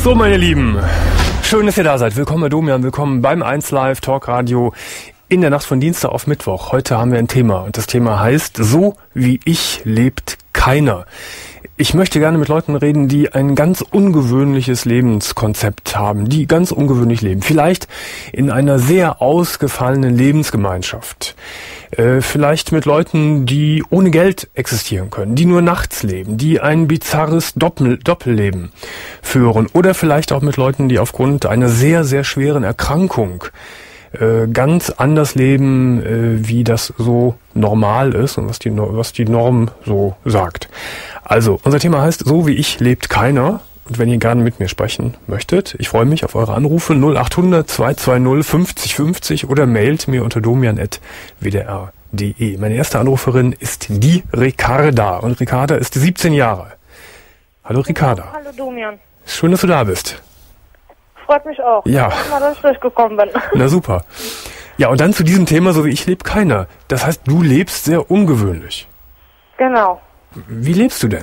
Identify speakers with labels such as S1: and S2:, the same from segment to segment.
S1: So, meine Lieben, schön, dass ihr da seid. Willkommen bei Domian, willkommen beim 1Live Talkradio in der Nacht von Dienstag auf Mittwoch. Heute haben wir ein Thema und das Thema heißt, so wie ich lebt keiner. Ich möchte gerne mit Leuten reden, die ein ganz ungewöhnliches Lebenskonzept haben, die ganz ungewöhnlich leben. Vielleicht in einer sehr ausgefallenen Lebensgemeinschaft. Vielleicht mit Leuten, die ohne Geld existieren können, die nur nachts leben, die ein bizarres Doppelleben führen. Oder vielleicht auch mit Leuten, die aufgrund einer sehr, sehr schweren Erkrankung ganz anders leben, wie das so normal ist und was die Norm so sagt. Also, unser Thema heißt, so wie ich lebt keiner. Und wenn ihr gerne mit mir sprechen möchtet, ich freue mich auf eure Anrufe 0800 220 50 50 oder mailt mir unter domian@wdr.de. Meine erste Anruferin ist die Ricarda und Ricarda ist 17 Jahre. Hallo Ricarda.
S2: Hallo Domian.
S1: Schön, dass du da bist.
S2: Freut mich auch.
S1: Ja.
S2: Mal, dass ich durchgekommen bin.
S1: Na super. Ja, und dann zu diesem Thema, so wie ich lebt keiner. Das heißt, du lebst sehr ungewöhnlich.
S2: Genau.
S1: Wie lebst du denn?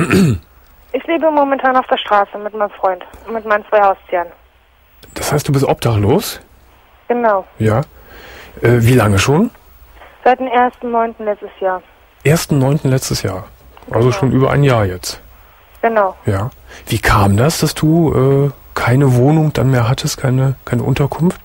S2: Ich lebe momentan auf der Straße mit meinem Freund und mit meinen 2 Haustieren.
S1: Das heißt, du bist obdachlos?
S2: Genau.
S1: Ja. Wie lange schon?
S2: Seit dem 1.9. letztes Jahr.
S1: 1.9. letztes Jahr. Also schon über ein Jahr jetzt.
S2: Genau.
S1: Ja. Wie kam das, dass du keine Wohnung dann mehr hattest, keine Unterkunft?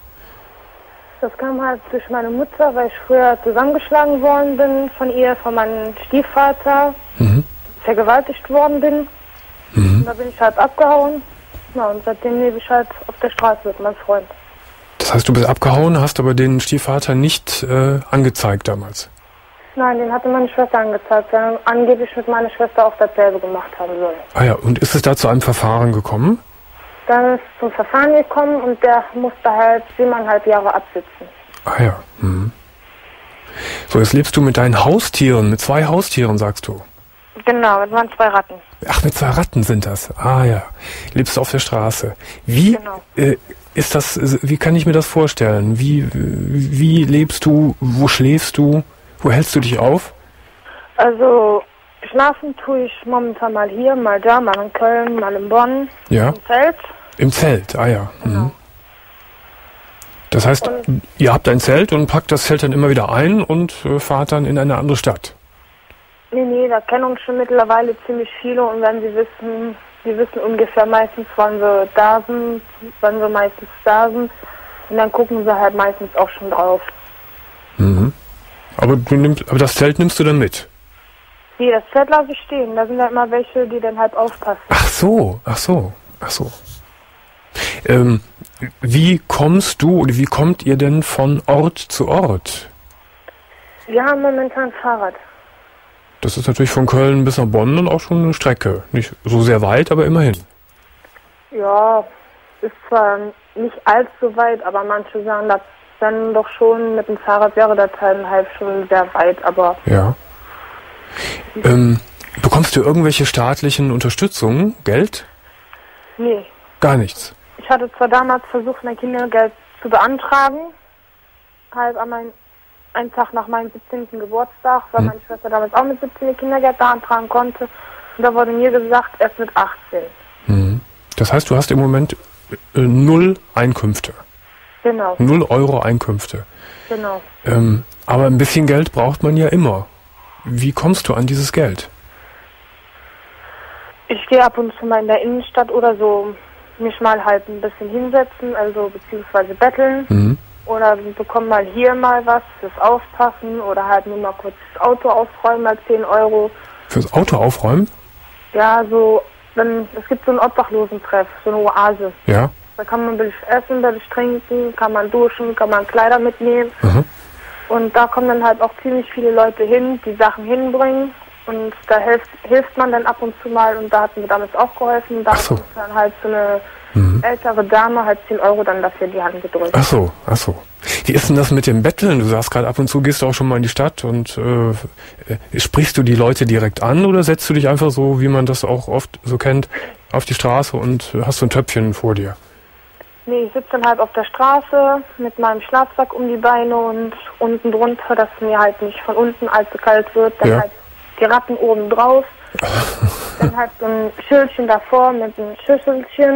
S2: Das kam halt durch meine Mutter, weil ich früher zusammengeschlagen worden bin von ihr, von meinem Stiefvater, vergewaltigt worden bin. Und da bin ich halt abgehauen. Na, und seitdem lebe ich halt auf der Straße mit meinem Freund.
S1: Das heißt, du bist abgehauen, hast aber den Stiefvater nicht angezeigt damals?
S2: Nein, den hatte meine Schwester angezeigt, weil er angeblich mit meiner Schwester auch dasselbe gemacht haben soll.
S1: Ah ja, und ist es da zu einem Verfahren gekommen?
S2: Dann ist es zum Verfahren gekommen und der musste halt 7,5 Jahre absitzen.
S1: Ah ja. So, jetzt lebst du mit deinen Haustieren, mit 2 Haustieren, sagst du?
S2: Genau, mit meinen 2 Ratten.
S1: Ach, mit 2 Ratten sind das. Ah ja. Lebst du auf der Straße. Wie ist das, wie kann ich mir das vorstellen? Wie lebst du, wo schläfst du, wo hältst du dich auf?
S2: Also, schlafen tue ich momentan mal hier, mal da, mal in Köln, mal in Bonn.
S1: Ja.
S2: Im Zelt.
S1: Im Zelt, ah ja.
S2: Genau.
S1: Das heißt, ihr habt ein Zelt und packt das Zelt dann immer wieder ein und fahrt dann in eine andere Stadt?
S2: Nee, da kennen uns schon mittlerweile ziemlich viele und wenn sie wissen ungefähr meistens, wann wir da sind, wann wir meistens da sind. Und dann gucken sie halt meistens auch schon drauf.
S1: Aber das Zelt nimmst du dann mit?
S2: Nee, das Zelt lasse ich stehen. Da sind ja immer welche, die dann halt aufpassen.
S1: Ach so. Wie kommst du oder wie kommt ihr denn von Ort zu Ort?
S2: Wir haben momentan Fahrrad.
S1: Das ist natürlich von Köln bis nach Bonn dann auch schon eine Strecke. Nicht so sehr weit, aber immerhin.
S2: Ja, ist zwar nicht allzu weit, aber manche sagen, das dann doch schon mit dem Fahrrad wäre das halt schon sehr weit, aber...
S1: Ja. Bekommst du irgendwelche staatlichen Unterstützungen, Geld?
S2: Nee.
S1: Gar nichts?
S2: Ich hatte zwar damals versucht, mein Kindergeld zu beantragen, halt einen Tag nach meinem 17. Geburtstag, weil meine Schwester damals auch mit 17 Kindergeld beantragen konnte. Und da wurde mir gesagt, erst mit 18.
S1: Das heißt, du hast im Moment 0 Einkünfte?
S2: Genau.
S1: 0 Euro Einkünfte?
S2: Genau.
S1: Aber ein bisschen Geld braucht man ja immer. Wie kommst du an dieses Geld?
S2: Ich gehe ab und zu mal in der Innenstadt oder so mich mal halt ein bisschen hinsetzen, also beziehungsweise betteln. Oder bekomme mal hier mal was fürs Aufpassen oder halt nur mal kurz das Auto aufräumen, mal 10 Euro.
S1: Fürs Auto aufräumen?
S2: Ja, es gibt so einen Obdachlosentreff, so eine Oase.
S1: Ja.
S2: Da kann man billig essen, billig trinken, kann man duschen, kann man Kleider mitnehmen. Und da kommen dann halt auch ziemlich viele Leute hin, die Sachen hinbringen. Und da hilft man dann ab und zu mal und da hatten wir damals auch geholfen. Da hat uns dann halt so eine ältere Dame halt 10 Euro dann dafür die Hand gedrückt.
S1: Ach so. Wie ist denn das mit dem Betteln? Du sagst gerade, ab und zu gehst du auch schon mal in die Stadt und sprichst du die Leute direkt an oder setzt du dich einfach so, wie man das auch oft so kennt, auf die Straße und hast so ein Töpfchen vor dir?
S2: Nee, ich sitze dann halt auf der Straße mit meinem Schlafsack um die Beine und unten drunter, dass mir halt nicht von unten allzu kalt wird, dann halt die Ratten oben drauf, dann halt so ein Schildchen davor mit einem Schüsselchen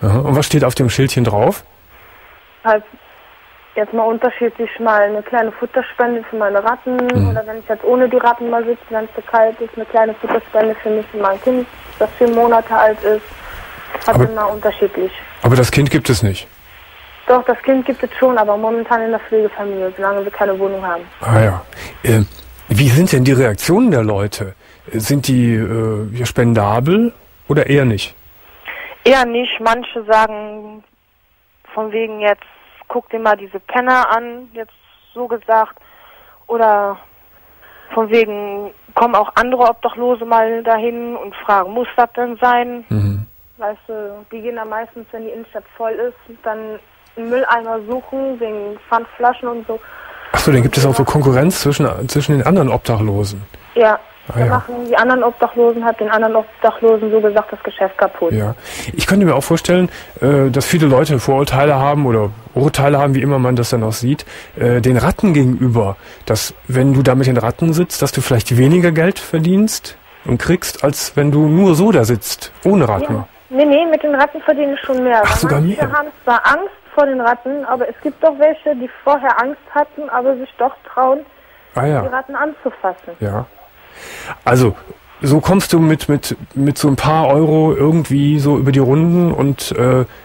S1: Aha. Und was steht auf dem Schildchen drauf?
S2: Halt jetzt mal unterschiedlich, mal eine kleine Futterspende für meine Ratten oder wenn ich jetzt ohne die Ratten mal sitze, wenn es so kalt ist, eine kleine Futterspende für mich und mein Kind, das 4 Monate alt ist. Hat immer unterschiedlich.
S1: Aber das Kind gibt es nicht?
S2: Doch, das Kind gibt es schon, aber momentan in der Pflegefamilie, solange wir keine Wohnung haben.
S1: Ah ja. Wie sind denn die Reaktionen der Leute? Sind die spendabel oder eher nicht?
S2: Eher nicht. Manche sagen von wegen jetzt, guck dir mal diese Penner an, jetzt so gesagt. Oder von wegen, kommen auch andere Obdachlose mal dahin und fragen, muss das denn sein?
S1: Mhm.
S2: Weißt du, die gehen dann meistens, wenn die Innenstadt voll ist, dann einen Mülleimer suchen, wegen Pfandflaschen und so.
S1: Achso, dann gibt es auch so Konkurrenz zwischen den anderen Obdachlosen.
S2: Ja,
S1: ja.
S2: Machen die anderen Obdachlosen, hat den anderen Obdachlosen so gesagt, das Geschäft kaputt.
S1: Ja, ich könnte mir auch vorstellen, dass viele Leute Vorurteile haben oder Urteile haben, wie immer man das dann auch sieht, den Ratten gegenüber, dass wenn du da mit den Ratten sitzt, dass du vielleicht weniger Geld verdienst und kriegst, als wenn du nur so da sitzt, ohne Ratten.
S2: Ja. Nee, mit den Ratten verdiene ich schon mehr.
S1: Ach, sogar mehr?
S2: Wir haben zwar Angst vor den Ratten, aber es gibt doch welche, die vorher Angst hatten, aber sich doch trauen, die Ratten anzufassen.
S1: Ja. Also, so kommst du mit so ein paar Euro irgendwie so über die Runden und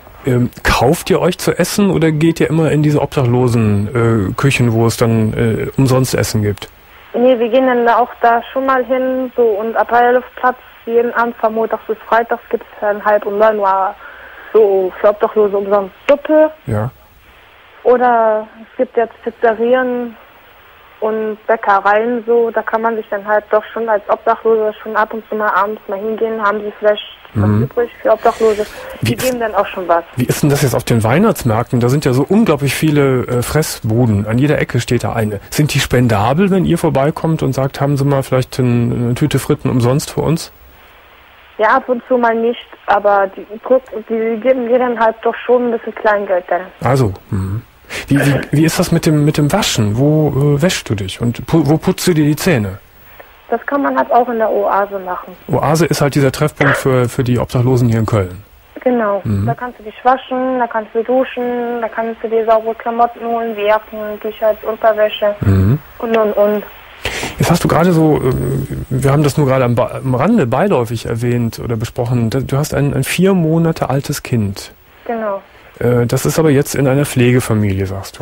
S1: kauft ihr euch zu essen oder geht ihr immer in diese obdachlosen Küchen, wo es dann umsonst Essen gibt?
S2: Nee, wir gehen dann auch da schon mal hin, so, und ab Platz jeden Abend von montags bis freitags gibt es dann 8:30 Uhr so für Obdachlose umsonst Suppe.
S1: Ja.
S2: Oder es gibt jetzt Pizzerien und Bäckereien so, da kann man sich dann halt doch schon als Obdachlose schon ab und zu mal abends mal hingehen, haben sie vielleicht was übrig für Obdachlose. Die geben dann auch schon was.
S1: Wie ist denn das jetzt auf den Weihnachtsmärkten? Da sind ja so unglaublich viele Fressbuden. An jeder Ecke steht da eine. Sind die spendabel, wenn ihr vorbeikommt und sagt, haben Sie mal vielleicht eine Tüte Fritten umsonst für uns?
S2: Ja, ab und zu mal nicht, aber die geben dir dann halt doch schon ein bisschen Kleingeld dann.
S1: Also, Wie ist das mit dem Waschen? Wo wäschst du dich und wo putzt du dir die Zähne?
S2: Das kann man halt auch in der Oase machen.
S1: Oase ist halt dieser Treffpunkt für die Obdachlosen hier in Köln.
S2: Genau. Da kannst du dich waschen, da kannst du duschen, da kannst du dir saubere Klamotten holen, wie Jacken, T-Shirts, Unterwäsche und.
S1: Jetzt hast du gerade so, wir haben das nur gerade am Rande beiläufig erwähnt oder besprochen, du hast ein 4 Monate altes Kind.
S2: Genau.
S1: Das ist aber jetzt in einer Pflegefamilie, sagst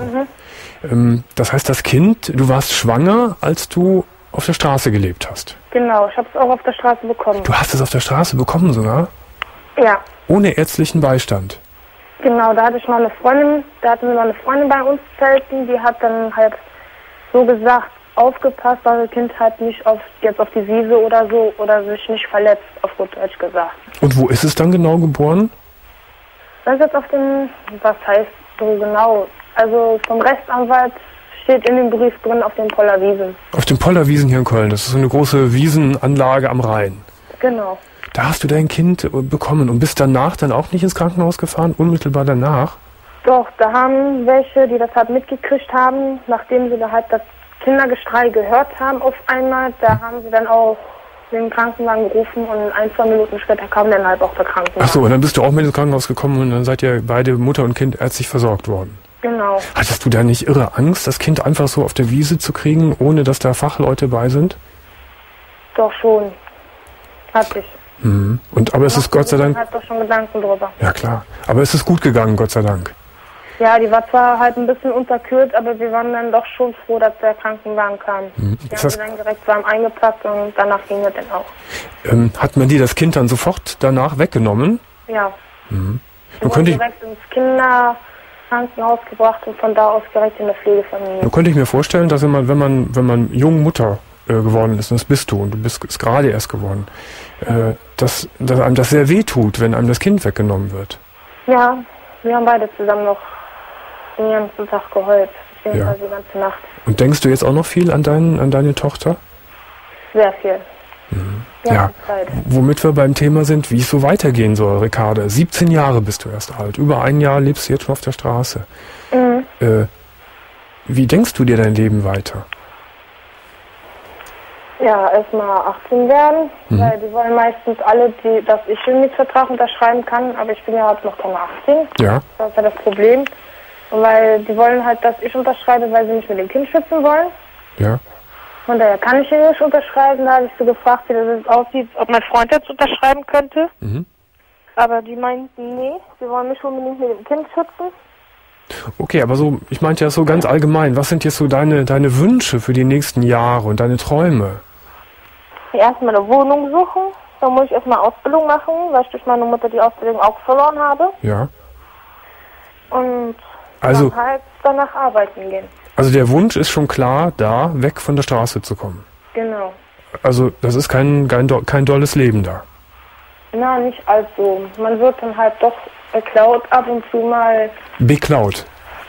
S1: du. Das heißt, das Kind, du warst schwanger, als du auf der Straße gelebt hast.
S2: Genau, ich habe es auch auf der Straße bekommen.
S1: Du hast es auf der Straße bekommen sogar?
S2: Ja.
S1: Ohne ärztlichen Beistand?
S2: Genau, da hatten wir mal eine Freundin bei uns zelten, die hat dann halt so gesagt, aufgepasst, dass das Kind halt nicht jetzt auf die Wiese oder so oder sich nicht verletzt, auf gut Deutsch gesagt.
S1: Und wo ist es dann genau geboren?
S2: Das ist jetzt auf dem, was heißt so genau, also vom Rechtsanwalt steht in dem Brief drin auf den Pollerwiesen.
S1: Auf den Pollerwiesen hier in Köln, das ist so eine große Wiesenanlage am Rhein.
S2: Genau.
S1: Da hast du dein Kind bekommen und bist danach dann auch nicht ins Krankenhaus gefahren, unmittelbar danach?
S2: Doch, da haben welche, die das halt mitgekriegt haben, nachdem sie da halt das Kindergeschrei gehört haben auf einmal, da haben sie dann auch den Krankenwagen gerufen und 1-2 Minuten später kam dann halt auch der Krankenwagen.
S1: Ach so, und dann bist du auch mit ins Krankenhaus gekommen und dann seid ihr beide, Mutter und Kind, ärztlich versorgt worden.
S2: Genau.
S1: Hattest du da nicht irre Angst, das Kind einfach so auf der Wiese zu kriegen, ohne dass da Fachleute bei sind?
S2: Doch schon. Hatte ich.
S1: Aber es ist Gott sei Dank...
S2: Ich hatte doch schon Gedanken drüber.
S1: Ja klar, aber es ist gut gegangen, Gott sei Dank.
S2: Ja, die war zwar halt ein bisschen unterkühlt, aber wir waren dann doch schon froh, dass der Krankenwagen kam. Die haben sie dann direkt warm eingepackt und danach ging es dann auch.
S1: Hat man dir das Kind dann sofort danach weggenommen?
S2: Ja.
S1: Dann könnte ich
S2: direkt ins Kinderkrankenhaus gebracht und von da aus direkt in der Pflegefamilie.
S1: Dann könnte ich mir vorstellen, dass wenn man jung Mutter geworden ist, und das bist du, und du bist gerade erst geworden, dass einem das sehr weh tut, wenn einem das Kind weggenommen wird.
S2: Ja, wir haben beide zusammen noch den ganzen Tag geheult, beziehungsweise die ganze Nacht.
S1: Und denkst du jetzt auch noch viel an deine Tochter?
S2: Sehr viel.
S1: Ja, womit wir beim Thema sind, wie es so weitergehen soll, Ricarda. 17 Jahre bist du erst alt. Über ein Jahr lebst du jetzt schon auf der Straße. Wie denkst du dir dein Leben weiter?
S2: Ja, erstmal 18 werden, weil die wollen meistens alle, dass ich den Mietvertrag unterschreiben kann, aber ich bin ja halt noch keine 18.
S1: Ja.
S2: Das ist ja das Problem. Und weil die wollen halt, dass ich unterschreibe, weil sie mich mit dem Kind schützen wollen.
S1: Ja.
S2: Von daher kann ich hier nicht unterschreiben. Da habe ich so gefragt, wie das jetzt aussieht, ob mein Freund jetzt unterschreiben könnte. Aber die meinten, nee, sie wollen mich unbedingt mit dem Kind schützen.
S1: Okay, aber so, ich meinte ja so ganz allgemein, was sind jetzt so deine Wünsche für die nächsten Jahre und deine Träume?
S2: Erstmal eine Wohnung suchen, dann muss ich erstmal Ausbildung machen, weil ich durch meine Mutter die Ausbildung auch verloren habe.
S1: Ja.
S2: Und
S1: also,
S2: dann halt danach arbeiten gehen.
S1: Also der Wunsch ist schon klar, da weg von der Straße zu kommen.
S2: Genau.
S1: Also das ist kein dolles Leben da.
S2: Na, nicht allzu. Man wird dann halt doch beklaut ab und zu mal.
S1: Beklaut?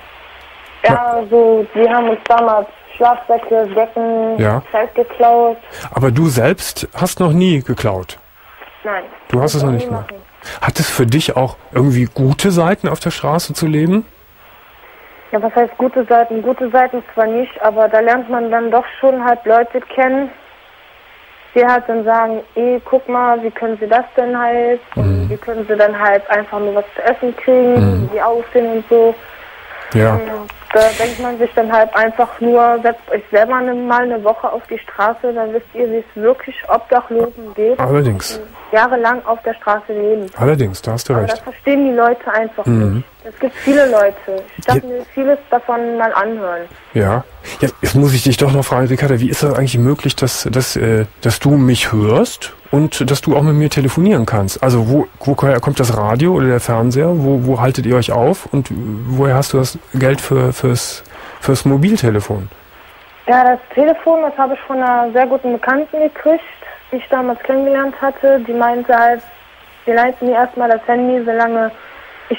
S2: Ja, so, die haben uns damals Schlafsäcke, Decken, Zelt geklaut.
S1: Aber du selbst hast noch nie geklaut?
S2: Nein.
S1: Du hast es noch nicht gemacht. Hat es für dich auch irgendwie gute Seiten, auf der Straße zu leben?
S2: Ja, was heißt gute Seiten? Gute Seiten zwar nicht, aber da lernt man dann doch schon halt Leute kennen, die halt dann sagen, guck mal, wie können sie das denn halt? Und wie können sie dann halt einfach nur was zu essen kriegen, wie die aussehen und so.
S1: Ja.
S2: Und da denkt man sich dann halt einfach nur, setzt euch selber mal eine Woche auf die Straße, dann wisst ihr, wie es wirklich Obdachlosen geht.
S1: Allerdings.
S2: Jahrelang auf der Straße leben.
S1: Allerdings, da hast du recht.
S2: Das verstehen die Leute einfach nicht. Es gibt viele Leute. Ich darf mir vieles davon mal anhören.
S1: Ja. Jetzt muss ich dich doch noch fragen, Ricarda, wie ist das eigentlich möglich, dass du mich hörst und dass du auch mit mir telefonieren kannst? Also woher kommt das Radio oder der Fernseher? Wo haltet ihr euch auf? Und woher hast du das Geld fürs Mobiltelefon? Ja,
S2: das Telefon, das habe ich von einer sehr guten Bekannten gekriegt, die ich damals kennengelernt hatte. Die meinte halt, sie leiten mir erstmal das Handy, solange ich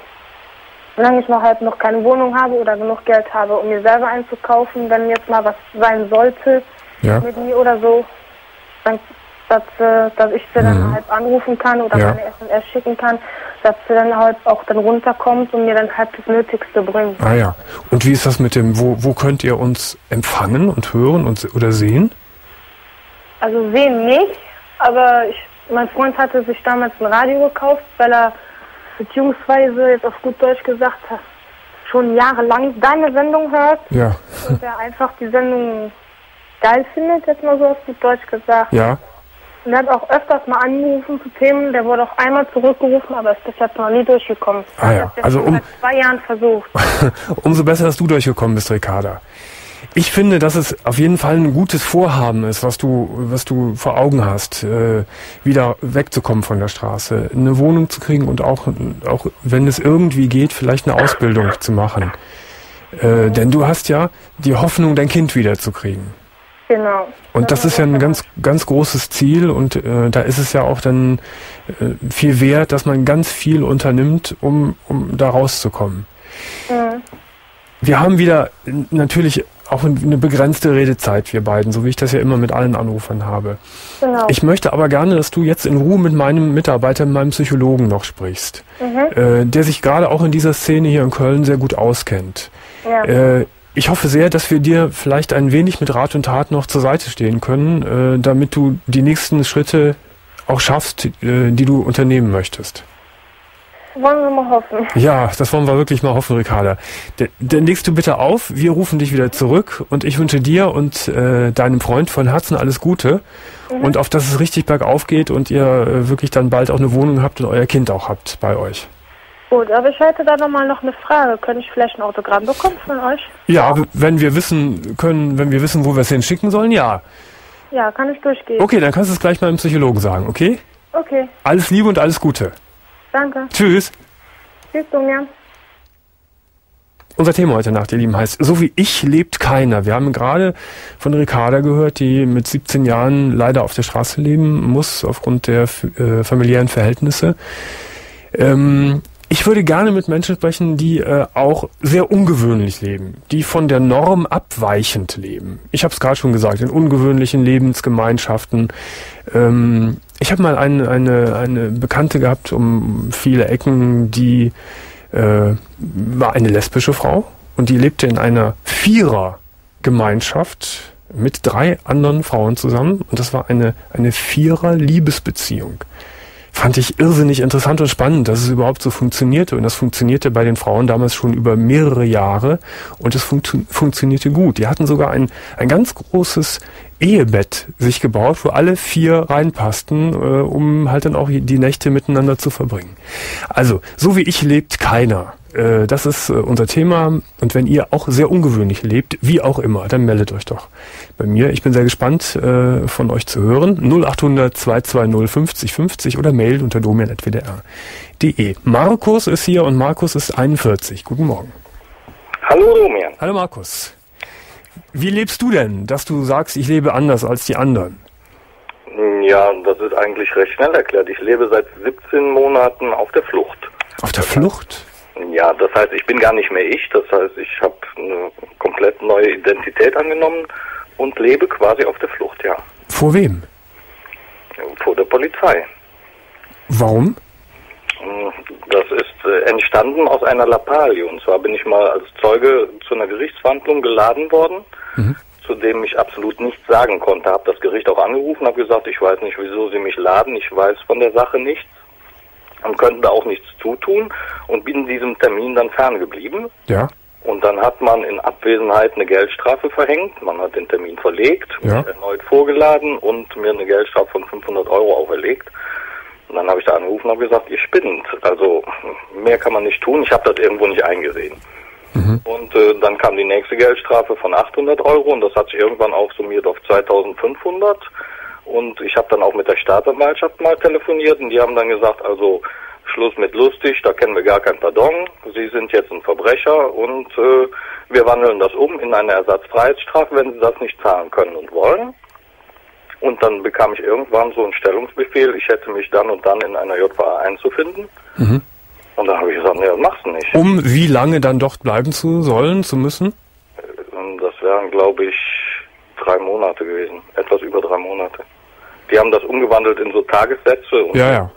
S2: noch halt noch keine Wohnung habe oder genug Geld habe, um mir selber einzukaufen, wenn jetzt mal was sein sollte mit mir oder so, dann, dass ich sie dann halt anrufen kann oder meine SMS schicken kann, dass sie dann halt auch dann runterkommt und mir dann halt das Nötigste bringt.
S1: Ah ja. Und wie ist das mit dem, wo könnt ihr uns empfangen und hören oder sehen?
S2: Also sehen nicht, aber mein Freund hatte sich damals ein Radio gekauft, weil er beziehungsweise, jetzt auf gut Deutsch gesagt, schon jahrelang deine Sendung hört.
S1: Ja.
S2: Und der einfach die Sendung geil findet, jetzt mal so auf gut Deutsch gesagt.
S1: Ja.
S2: Und er hat auch öfters mal angerufen zu Themen, der wurde auch einmal zurückgerufen, aber ist bis jetzt noch nie durchgekommen.
S1: Ah ja, also
S2: seit 2 Jahren versucht.
S1: Umso besser, dass du durchgekommen bist, Ricarda. Ich finde, dass es auf jeden Fall ein gutes Vorhaben ist, was du vor Augen hast, wieder wegzukommen von der Straße, eine Wohnung zu kriegen und auch wenn es irgendwie geht, vielleicht eine Ausbildung zu machen. Denn du hast ja die Hoffnung, dein Kind wiederzukriegen.
S2: Genau.
S1: Und das ist ja ein ganz, ganz großes Ziel und da ist es ja auch dann viel wert, dass man ganz viel unternimmt, um da rauszukommen. Wir haben wieder natürlich auch eine begrenzte Redezeit, wir beiden, so wie ich das ja immer mit allen Anrufern habe. Genau. Ich möchte aber gerne, dass du jetzt in Ruhe mit meinem Mitarbeiter, meinem Psychologen noch sprichst, der sich gerade auch in dieser Szene hier in Köln sehr gut auskennt. Ja. Ich hoffe sehr, dass wir dir vielleicht ein wenig mit Rat und Tat noch zur Seite stehen können, damit du die nächsten Schritte auch schaffst, die du unternehmen möchtest.
S2: Wollen wir mal hoffen.
S1: Ja, das wollen wir wirklich mal hoffen, Ricarda. Dann legst du bitte auf, wir rufen dich wieder zurück und ich wünsche dir und deinem Freund von Herzen alles Gute und auf, dass es richtig bergauf geht und ihr wirklich dann bald auch eine Wohnung habt und euer Kind auch habt bei euch.
S2: Gut, aber ich hätte da nochmal noch eine Frage. Könnte ich vielleicht ein Autogramm bekommen von euch?
S1: Ja, wenn wir wissen, wo wir es hinschicken sollen, ja.
S2: Ja, kann ich durchgehen.
S1: Okay, dann kannst du es gleich mal dem Psychologen sagen, okay?
S2: Okay.
S1: Alles Liebe und alles Gute.
S2: Danke.
S1: Tschüss.
S2: Tschüss, Domian.
S1: Unser Thema heute Nacht, ihr Lieben, heißt So wie ich lebt keiner. Wir haben gerade von Ricarda gehört, die mit 17 Jahren leider auf der Straße leben muss, aufgrund der familiären Verhältnisse. Ich würde gerne mit Menschen sprechen, die auch sehr ungewöhnlich leben, die von der Norm abweichend leben. Ich habe es gerade schon gesagt, in ungewöhnlichen Lebensgemeinschaften. Ich habe mal eine Bekannte gehabt um viele Ecken, die war eine lesbische Frau und die lebte in einer Vierergemeinschaft mit 3 anderen Frauen zusammen und das war eine Vierer-Liebesbeziehung. Fand ich irrsinnig interessant und spannend, dass es überhaupt so funktionierte. Und das funktionierte bei den Frauen damals schon über mehrere Jahre und es funktionierte gut. Die hatten sogar ein ganz großes Ehebett sich gebaut, wo alle 4 reinpassten, um halt dann auch die Nächte miteinander zu verbringen. Also, so wie ich lebt keiner. Das ist unser Thema. Und wenn ihr auch sehr ungewöhnlich lebt, wie auch immer, dann meldet euch doch bei mir. Ich bin sehr gespannt, von euch zu hören. 0800 220 50 50 oder mail unter domian@wdr.de. Markus ist hier und Markus ist 41. Guten Morgen.
S3: Hallo Domian.
S1: Hallo Markus. Wie lebst du denn, dass du sagst, ich lebe anders als die anderen?
S3: Ja, das ist eigentlich recht schnell erklärt. Ich lebe seit 17 Monaten auf der Flucht.
S1: Auf der Flucht?
S3: Ja, das heißt, ich bin gar nicht mehr ich. Das heißt, ich habe eine komplett neue Identität angenommen und lebe quasi auf der Flucht, ja.
S1: Vor wem?
S3: Vor der Polizei.
S1: Warum?
S3: Das ist entstanden aus einer Lappalie. Und zwar bin ich mal als Zeuge zu einer Gerichtsverhandlung geladen worden, zu dem ich absolut nichts sagen konnte. Habe das Gericht auch angerufen, habe gesagt, ich weiß nicht, wieso Sie mich laden, ich weiß von der Sache nichts und könnte da auch nichts zutun und bin diesem Termin dann ferngeblieben.
S1: Ja.
S3: Und dann hat man in Abwesenheit eine Geldstrafe verhängt, man hat den Termin verlegt, mich erneut vorgeladen und mir eine Geldstrafe von 500 € auferlegt. Und dann habe ich da angerufen und habe gesagt, ihr spinnt. Also mehr kann man nicht tun. Ich habe das irgendwo nicht eingesehen. Und dann kam die nächste Geldstrafe von 800 € und das hat sich irgendwann aufsummiert auf 2500. Und ich habe dann auch mit der Staatsanwaltschaft mal telefoniert und die haben dann gesagt, also Schluss mit lustig, da kennen wir gar kein Pardon. Sie sind jetzt ein Verbrecher und wir wandeln das um in eine Ersatzfreiheitsstrafe, wenn Sie das nicht zahlen können und wollen. Und dann bekam ich irgendwann so einen Stellungsbefehl, ich hätte mich dann und dann in einer JVA einzufinden. Und dann habe ich gesagt, nee, das machst du nicht.
S1: Um wie lange dann dort bleiben zu müssen?
S3: Das wären, glaube ich, 3 Monate gewesen. Etwas über 3 Monate. Die haben das umgewandelt in so Tagessätze. Und
S1: Ja.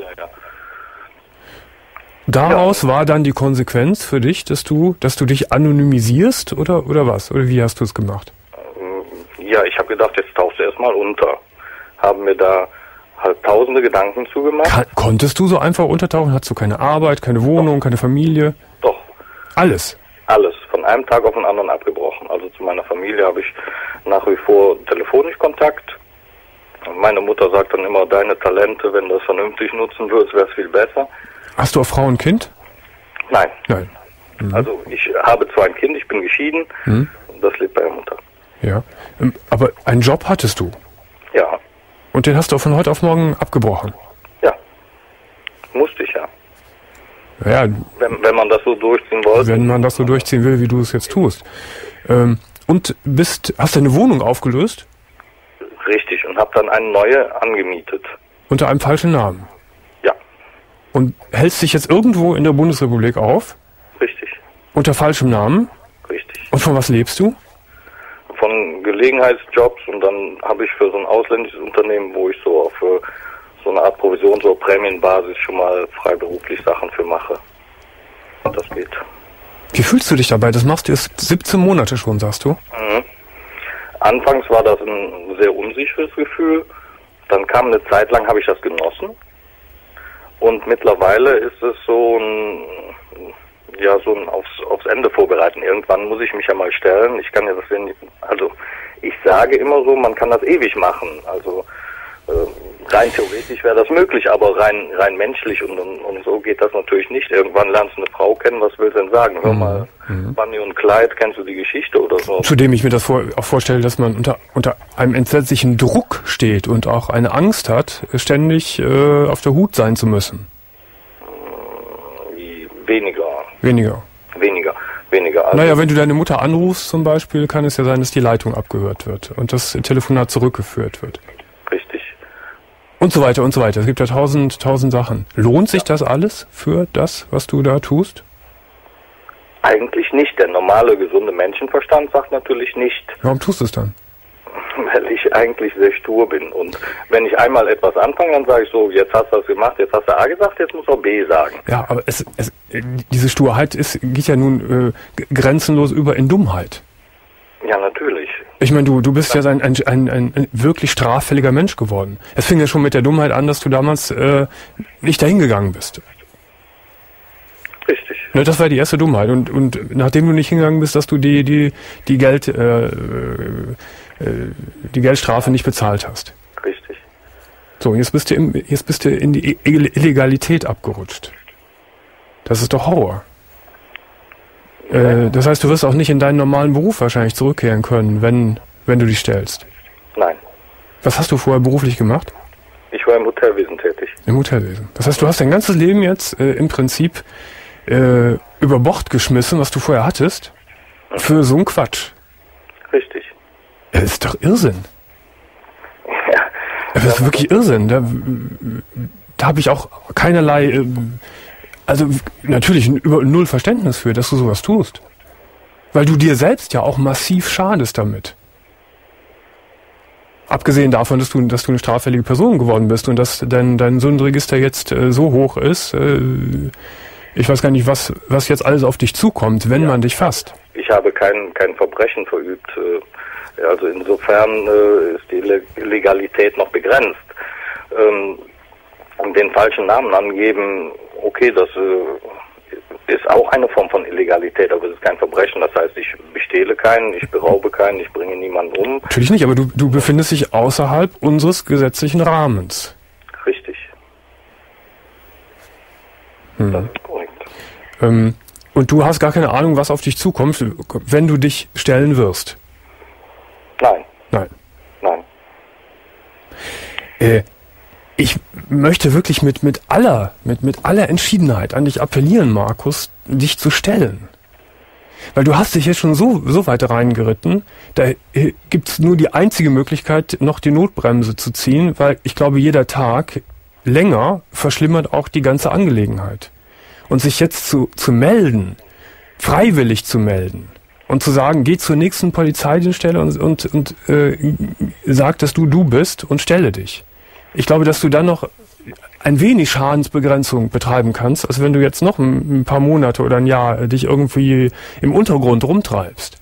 S1: Daraus war dann die Konsequenz für dich, dass du dich anonymisierst oder was? Oder wie hast du es gemacht?
S3: Ja, ich habe gedacht, jetzt tauchst du erstmal unter. Haben mir da halt tausende Gedanken zugemacht.
S1: Konntest du so einfach untertauchen? Hattest du keine Arbeit, keine Wohnung, keine Familie?
S3: Doch.
S1: Alles?
S3: Alles. Von einem Tag auf den anderen abgebrochen. Also zu meiner Familie habe ich nach wie vor telefonisch Kontakt. Meine Mutter sagt dann immer, deine Talente, wenn du das vernünftig nutzen würdest, wäre es viel besser.
S1: Hast du auch Frau und Kind?
S3: Nein.
S1: Mhm.
S3: Also ich habe zwar ein Kind, ich bin geschieden, und das lebt bei der Mutter.
S1: Ja, aber einen Job hattest du?
S3: Ja.
S1: Und den hast du von heute auf morgen abgebrochen?
S3: Ja. Musste ich ja.
S1: Ja.
S3: Wenn man das so durchziehen wollte.
S1: Wenn man das so durchziehen will, wie du es jetzt tust. Und hast du eine Wohnung aufgelöst?
S3: Richtig, und habe dann eine neue angemietet.
S1: Unter einem falschen Namen?
S3: Ja.
S1: Und hältst dich jetzt irgendwo in der Bundesrepublik auf?
S3: Richtig.
S1: Unter falschem Namen?
S3: Richtig.
S1: Und von was lebst du?
S3: Von Gelegenheitsjobs und dann habe ich für so ein ausländisches Unternehmen, wo ich so auf so eine Art Provision, so Prämienbasis schon mal freiberuflich Sachen für mache. Und das geht.
S1: Wie fühlst du dich dabei? Das machst du jetzt 17 Monate schon, sagst du?
S3: Anfangs war das ein sehr unsicheres Gefühl. Dann kam eine Zeit lang, habe ich das genossen. Und mittlerweile ist es so ein aufs Ende vorbereiten. Irgendwann muss ich mich ja mal stellen. Ich kann ja das nicht, also ich sage immer so, man kann das ewig machen. Also rein theoretisch wäre das möglich, aber rein menschlich und so geht das natürlich nicht. Irgendwann lernst du eine Frau kennen, was willst du denn sagen? Hör mal, Bunny und Clyde, kennst du die Geschichte oder so?
S1: Zudem ich mir das auch vorstelle, dass man unter einem entsetzlichen Druck steht und auch eine Angst hat, ständig auf der Hut sein zu müssen. Weniger. Also naja, wenn du deine Mutter anrufst zum Beispiel, kann es ja sein, dass die Leitung abgehört wird und das Telefonat zurückgeführt wird.
S3: Richtig.
S1: Und so weiter und so weiter. Es gibt ja tausend Sachen. Lohnt sich das alles für das, was du da tust?
S3: Eigentlich nicht. Der normale, gesunde Menschenverstand sagt natürlich nicht.
S1: Warum tust du es dann?
S3: Weil ich eigentlich sehr stur bin. Und wenn ich einmal etwas anfange, dann sage ich so, jetzt hast du das gemacht, jetzt hast du A gesagt, jetzt musst du auch B sagen.
S1: Ja, aber diese Sturheit geht ja nun grenzenlos über in Dummheit.
S3: Ja, natürlich.
S1: Ich meine, du bist ja ein wirklich straffälliger Mensch geworden. Es fing ja schon mit der Dummheit an, dass du damals nicht dahin gegangen bist.
S3: Richtig.
S1: Ne, das war die erste Dummheit. Und nachdem du nicht hingegangen bist, dass du die Geldstrafe nicht bezahlt hast.
S3: Richtig.
S1: So, jetzt bist du in die Illegalität abgerutscht. Das ist doch Horror. Das heißt, du wirst auch nicht in deinen normalen Beruf wahrscheinlich zurückkehren können, wenn du dich stellst.
S3: Nein.
S1: Was hast du vorher beruflich gemacht?
S3: Ich war im Hotelwesen tätig.
S1: Im Hotelwesen. Das heißt, du hast dein ganzes Leben jetzt im Prinzip über Bord geschmissen, was du vorher hattest, für so einen Quatsch.
S3: Richtig.
S1: Das ist doch Irrsinn.
S3: Ja.
S1: Das ist wirklich Irrsinn. Da habe ich auch keinerlei, also natürlich über null Verständnis für, dass du sowas tust. Weil du dir selbst ja auch massiv schadest damit. Abgesehen davon, dass du eine straffällige Person geworden bist und dass dein Sündenregister jetzt so hoch ist, ich weiß gar nicht, was jetzt alles auf dich zukommt, wenn man dich fasst.
S3: Ich habe kein Verbrechen verübt. Also insofern ist die Legalität noch begrenzt. Den falschen Namen angeben, okay, das ist auch eine Form von Illegalität, aber es ist kein Verbrechen. Das heißt, ich bestehle keinen, ich beraube keinen, ich bringe niemanden um.
S1: Natürlich nicht, aber du befindest dich außerhalb unseres gesetzlichen Rahmens.
S3: Richtig. Das ist korrekt.
S1: Und du hast gar keine Ahnung, was auf dich zukommt, wenn du dich stellen wirst.
S3: Nein.
S1: Ich möchte wirklich mit aller Entschiedenheit an dich appellieren, Markus, dich zu stellen. Weil du hast dich jetzt schon so weit reingeritten, da gibt's nur die einzige Möglichkeit, noch die Notbremse zu ziehen, weil ich glaube, jeder Tag länger verschlimmert auch die ganze Angelegenheit. Und sich jetzt zu melden, freiwillig zu melden und zu sagen, geh zur nächsten Polizeidienststelle und sag, dass du bist und stelle dich. Ich glaube, dass du dann noch ein wenig Schadensbegrenzung betreiben kannst, als wenn du jetzt noch ein paar Monate oder ein Jahr dich irgendwie im Untergrund rumtreibst.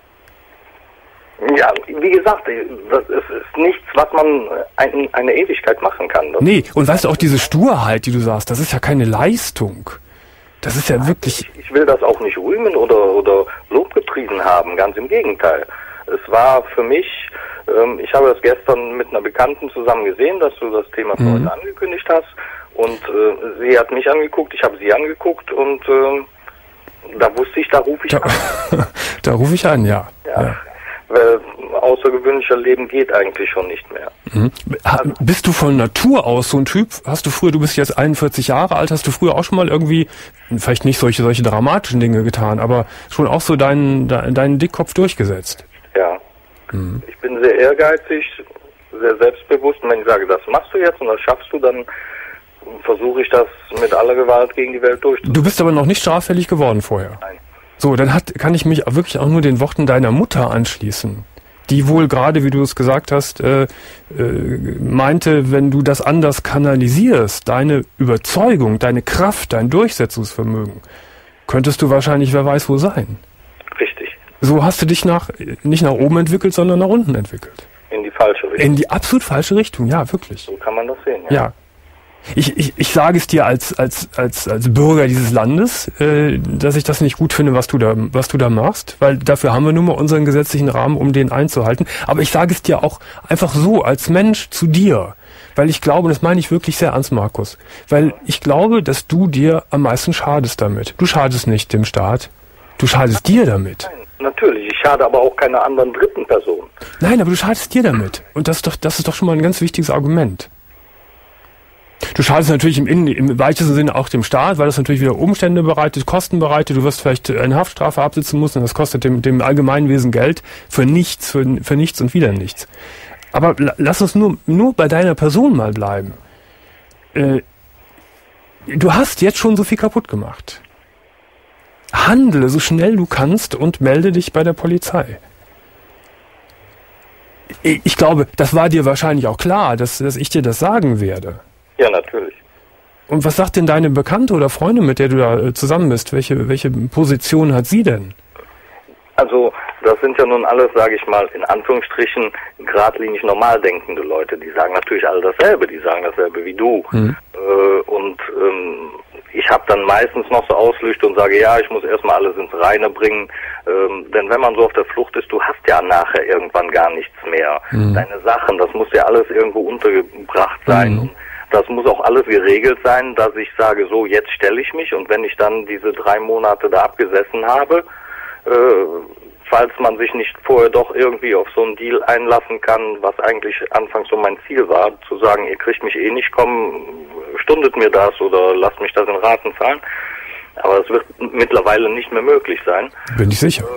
S3: Ja, wie gesagt, das ist nichts, was man eine Ewigkeit machen kann.
S1: Nee, und weißt du, auch diese Sturheit, die du sagst, das ist ja keine Leistung. Das ist ja wirklich...
S3: Ich will das auch nicht rühmen oder Lob gepriesen haben, ganz im Gegenteil. Es war für mich, ich habe das gestern mit einer Bekannten zusammen gesehen, dass du das Thema für heute angekündigt hast, und sie hat mich angeguckt, ich habe sie angeguckt, und da wusste ich, da rufe ich an.
S1: Da rufe ich an, ja.
S3: Weil außergewöhnlicher Leben geht eigentlich schon nicht mehr.
S1: Bist du von Natur aus so ein Typ? Du bist jetzt 41 Jahre alt, hast du früher auch schon mal irgendwie, vielleicht nicht solche dramatischen Dinge getan, aber schon auch so deinen Dickkopf durchgesetzt?
S3: Ja. Ich bin sehr ehrgeizig, sehr selbstbewusst, und wenn ich sage, das machst du jetzt und das schaffst du, dann versuche ich das mit aller Gewalt gegen die Welt durchzusetzen.
S1: Du bist aber noch nicht straffällig geworden vorher?
S3: Nein.
S1: So, dann kann ich mich wirklich auch nur den Worten deiner Mutter anschließen, die wohl gerade, wie du es gesagt hast, meinte, wenn du das anders kanalisierst, deine Überzeugung, deine Kraft, dein Durchsetzungsvermögen, könntest du wahrscheinlich, wer weiß wo sein.
S3: Richtig.
S1: So hast du dich nicht nach oben entwickelt, sondern nach unten entwickelt.
S3: In die falsche Richtung.
S1: In die absolut falsche Richtung, ja, wirklich.
S3: So kann man das sehen,
S1: ja. Ich sage es dir als Bürger dieses Landes, dass ich das nicht gut finde, was du da machst, weil dafür haben wir nun mal unseren gesetzlichen Rahmen, um den einzuhalten. Aber ich sage es dir auch einfach so, als Mensch zu dir, weil ich glaube, das meine ich wirklich sehr ernst, Markus, weil ich glaube, dass du dir am meisten schadest damit. Du schadest nicht dem Staat, du schadest dir damit.
S3: Nein, natürlich, ich schade aber auch keiner anderen dritten Person.
S1: Nein, aber du schadest dir damit. Und das ist doch schon mal ein ganz wichtiges Argument. Du schadest natürlich im weitesten Sinne auch dem Staat, weil das natürlich wieder Umstände bereitet, Kosten bereitet. Du wirst vielleicht eine Haftstrafe absitzen müssen, und das kostet dem Allgemeinwesen Geld für nichts und wieder nichts. Aber lass uns nur bei deiner Person mal bleiben. Du hast jetzt schon so viel kaputt gemacht. Handle so schnell du kannst und melde dich bei der Polizei. Ich glaube, das war dir wahrscheinlich auch klar, dass ich dir das sagen werde.
S3: Ja, natürlich.
S1: Und was sagt denn deine Bekannte oder Freundin, mit der du da zusammen bist? Welche Position hat sie denn?
S3: Also, das sind ja nun alles, sage ich mal, in Anführungsstrichen geradlinig normal denkende Leute. Die sagen natürlich alle dasselbe, die sagen dasselbe wie du. Ich habe dann meistens noch so Ausflüchte und sage, ja, ich muss erstmal alles ins Reine bringen, denn wenn man so auf der Flucht ist, du hast ja nachher irgendwann gar nichts mehr. Deine Sachen, das muss ja alles irgendwo untergebracht sein. Und das muss auch alles geregelt sein, dass ich sage, so, jetzt stelle ich mich, und wenn ich dann diese 3 Monate da abgesessen habe, falls man sich nicht vorher doch irgendwie auf so einen Deal einlassen kann, was eigentlich anfangs so mein Ziel war, zu sagen, ihr kriegt mich eh nicht, komm, stundet mir das oder lasst mich das in Raten zahlen. Aber es wird mittlerweile nicht mehr möglich sein.
S1: Bin ich sicher.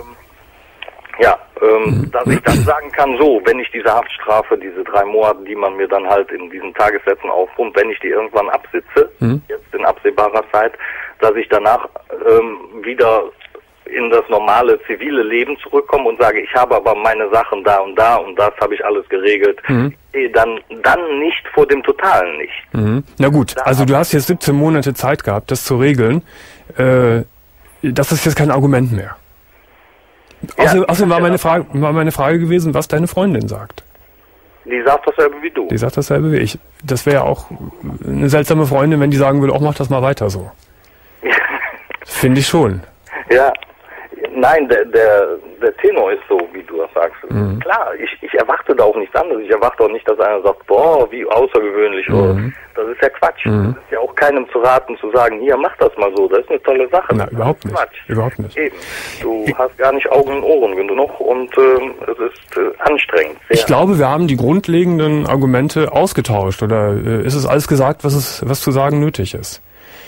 S3: Dass ich dann sagen kann, so, wenn ich diese Haftstrafe, diese 3 Monate, die man mir dann halt in diesen Tagessätzen aufpumpt, wenn ich die irgendwann absitze, jetzt in absehbarer Zeit, dass ich danach wieder in das normale zivile Leben zurückkomme und sage, ich habe aber meine Sachen da und das habe ich alles geregelt. Dann nicht vor dem Totalen nicht.
S1: Na gut, also du hast jetzt 17 Monate Zeit gehabt, das zu regeln. Das ist jetzt kein Argument mehr. Außerdem war meine Frage gewesen, was deine Freundin sagt.
S3: Die sagt dasselbe wie du.
S1: Die sagt dasselbe wie ich. Das wäre ja auch eine seltsame Freundin, wenn die sagen würde, auch mach das mal weiter so. Finde ich schon.
S3: Ja. Nein, der Tenor ist so, wie du das sagst. Klar, ich erwarte da auch nichts anderes. Ich erwarte auch nicht, dass einer sagt, boah, wie außergewöhnlich. Das ist ja Quatsch. Das ist ja auch keinem zu raten, zu sagen, hier, mach das mal so. Das ist eine tolle Sache.
S1: Na, überhaupt nicht.
S3: Quatsch.
S1: Überhaupt nicht.
S3: Eben. Du hast gar nicht Augen und Ohren genug und es ist anstrengend. Sehr.
S1: Ich glaube, wir haben die grundlegenden Argumente ausgetauscht. Oder ist es alles gesagt, was zu sagen nötig ist?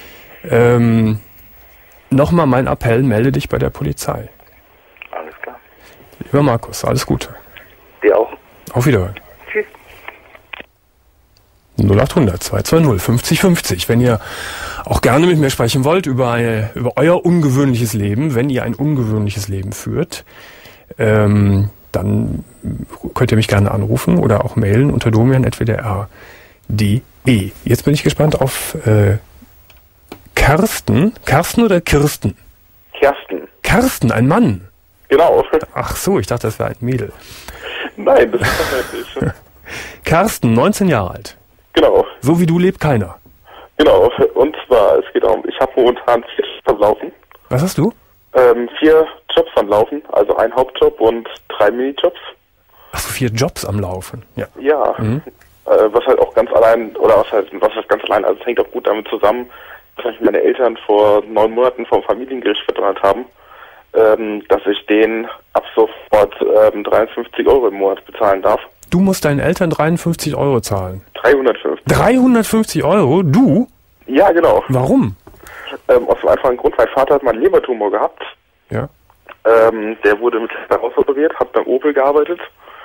S1: Nochmal mein Appell, melde dich bei der Polizei.
S3: Alles klar.
S1: Lieber Markus, alles Gute.
S3: Dir auch.
S1: Auf Wiederhören.
S3: Tschüss.
S1: 0800 220 50 50. Wenn ihr auch gerne mit mir sprechen wollt über euer ungewöhnliches Leben, wenn ihr ein ungewöhnliches Leben führt, dann könnt ihr mich gerne anrufen oder auch mailen unter domian@wdr.de. Jetzt bin ich gespannt auf Karsten oder Kirsten?
S4: Kersten.
S1: Karsten, ein Mann?
S4: Genau.
S1: Ach so, ich dachte, das wäre ein Mädel.
S4: Nein, das ist doch nicht.
S1: Karsten, 19 Jahre alt.
S4: Genau.
S1: So wie du lebt keiner.
S4: Genau, und zwar, es geht darum, ich habe momentan 4 Jobs am Laufen.
S1: Was hast du?
S4: 4 Jobs am Laufen, also ein Hauptjob und 3 Minijobs.
S1: Ach so, 4 Jobs am Laufen. Ja.
S4: Ja, was halt auch ganz allein, oder was heißt ganz allein, also es hängt auch gut damit zusammen, dass meine Eltern vor 9 Monaten vom Familiengericht verdonnert haben, dass ich denen ab sofort 53 € im Monat bezahlen darf.
S1: Du musst deinen Eltern 53 € zahlen.
S4: 350.
S1: 350 €? Du?
S4: Ja, genau.
S1: Warum?
S4: Aus dem einfachen Grund, mein Vater hat mal einen Lebertumor gehabt.
S1: Ja.
S4: Der wurde mit rausoperiert, hat beim Opel gearbeitet,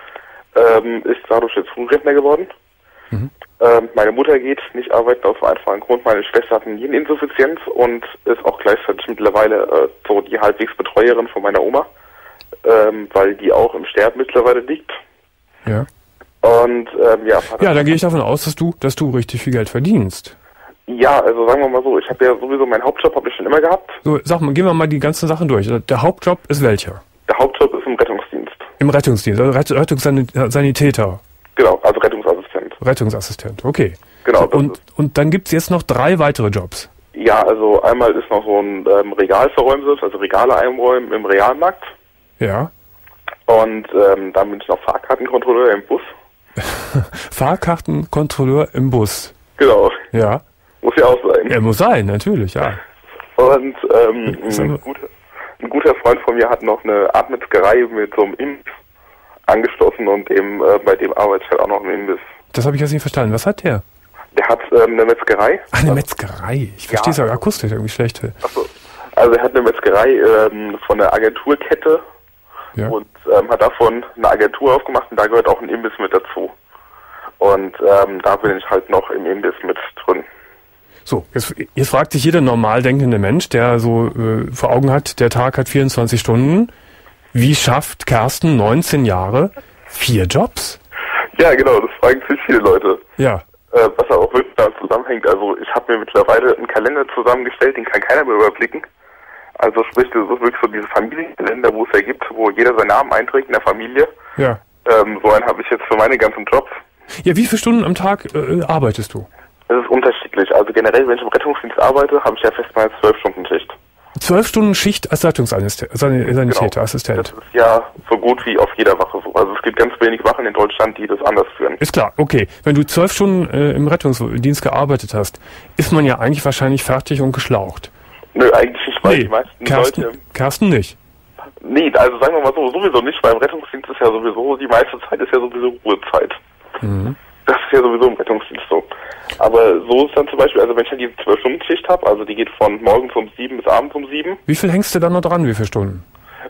S4: ist dadurch jetzt Frührentner geworden. Meine Mutter geht nicht arbeiten aus dem einfachen Grund. Meine Schwester hat eine Niereninsuffizienz und ist auch gleichzeitig mittlerweile so die halbwegs Betreuerin von meiner Oma, weil die auch im Sterben mittlerweile liegt.
S1: Ja.
S4: Und
S1: ja, dann gehe ich davon aus, dass du richtig viel Geld verdienst.
S4: Ja, also sagen wir mal so, ich habe ja sowieso meinen Hauptjob habe ich schon immer gehabt.
S1: So, sag mal, gehen wir mal die ganzen Sachen durch. Der Hauptjob ist welcher?
S4: Der Hauptjob ist im Rettungsdienst.
S1: Im Rettungsdienst, also Rettungssanitäter.
S4: Genau, also Rettungsassistent.
S1: Rettungsassistent, okay.
S4: Genau.
S1: Und dann gibt's jetzt noch 3 weitere Jobs.
S4: Ja, also einmal ist noch so ein Regalverräumnis, also Regale einräumen im Realmarkt.
S1: Ja.
S4: Und dann bin ich noch Fahrkartenkontrolleur im Bus.
S1: Fahrkartenkontrolleur im Bus.
S4: Genau.
S1: Ja.
S4: Muss ja auch sein.
S1: Ja, muss sein, natürlich, ja.
S4: Und ein guter Freund von mir hat noch eine Art Metzgerei mit so einem Imbiss angeschlossen und bei dem arbeitet ich halt auch noch im Imbiss.
S1: Das habe ich jetzt nicht verstanden. Was hat der?
S4: Der hat eine Metzgerei.
S1: Ach, eine Metzgerei. Ich verstehe es aber akustisch irgendwie schlecht.
S4: Achso. Also er hat eine Metzgerei von der Agenturkette und hat davon eine Agentur aufgemacht und da gehört auch ein Imbiss mit dazu. Und da bin ich halt noch im Imbiss mit drin.
S1: So, jetzt fragt sich jeder normal denkende Mensch, der so vor Augen hat, der Tag hat 24 Stunden. Wie schafft Karsten, 19 Jahre, 4 Jobs?
S4: Ja, genau, das fragen sich viele Leute.
S1: Ja.
S4: Was auch wirklich damit zusammenhängt. Also ich habe mir mittlerweile einen Kalender zusammengestellt, den kann keiner mehr überblicken. Also sprich, das ist wirklich so diese Familienkalender, wo es ja gibt, wo jeder seinen Namen einträgt in der Familie.
S1: Ja.
S4: So einen habe ich jetzt für meine ganzen Jobs.
S1: Ja, wie viele Stunden am Tag arbeitest du?
S4: Das ist unterschiedlich. Also generell, wenn ich im Rettungsdienst arbeite, habe ich ja fest mal 12 Stunden Schicht.
S1: 12 Stunden Schicht als Sanitäter, Assistent.
S4: Das ist ja so gut wie auf jeder Wache so. Also es gibt ganz wenig Wachen in Deutschland, die das anders führen.
S1: Ist klar, okay. Wenn du 12 Stunden im Rettungsdienst gearbeitet hast, ist man ja eigentlich wahrscheinlich fertig und geschlaucht.
S4: Nö, eigentlich nicht, weil die meisten Leute...
S1: Carsten nicht.
S4: Nee, also sagen wir mal so, sowieso nicht, weil im Rettungsdienst ist ja sowieso, die meiste Zeit ist ja sowieso Ruhezeit.
S1: Mhm.
S4: Das ist ja sowieso im Rettungsdienst so. Aber so ist dann zum Beispiel, also wenn ich dann die 12-Stunden-Schicht habe, also die geht von morgens um 7 bis abends um 7.
S1: Wie viel hängst du dann noch dran, wie viele Stunden?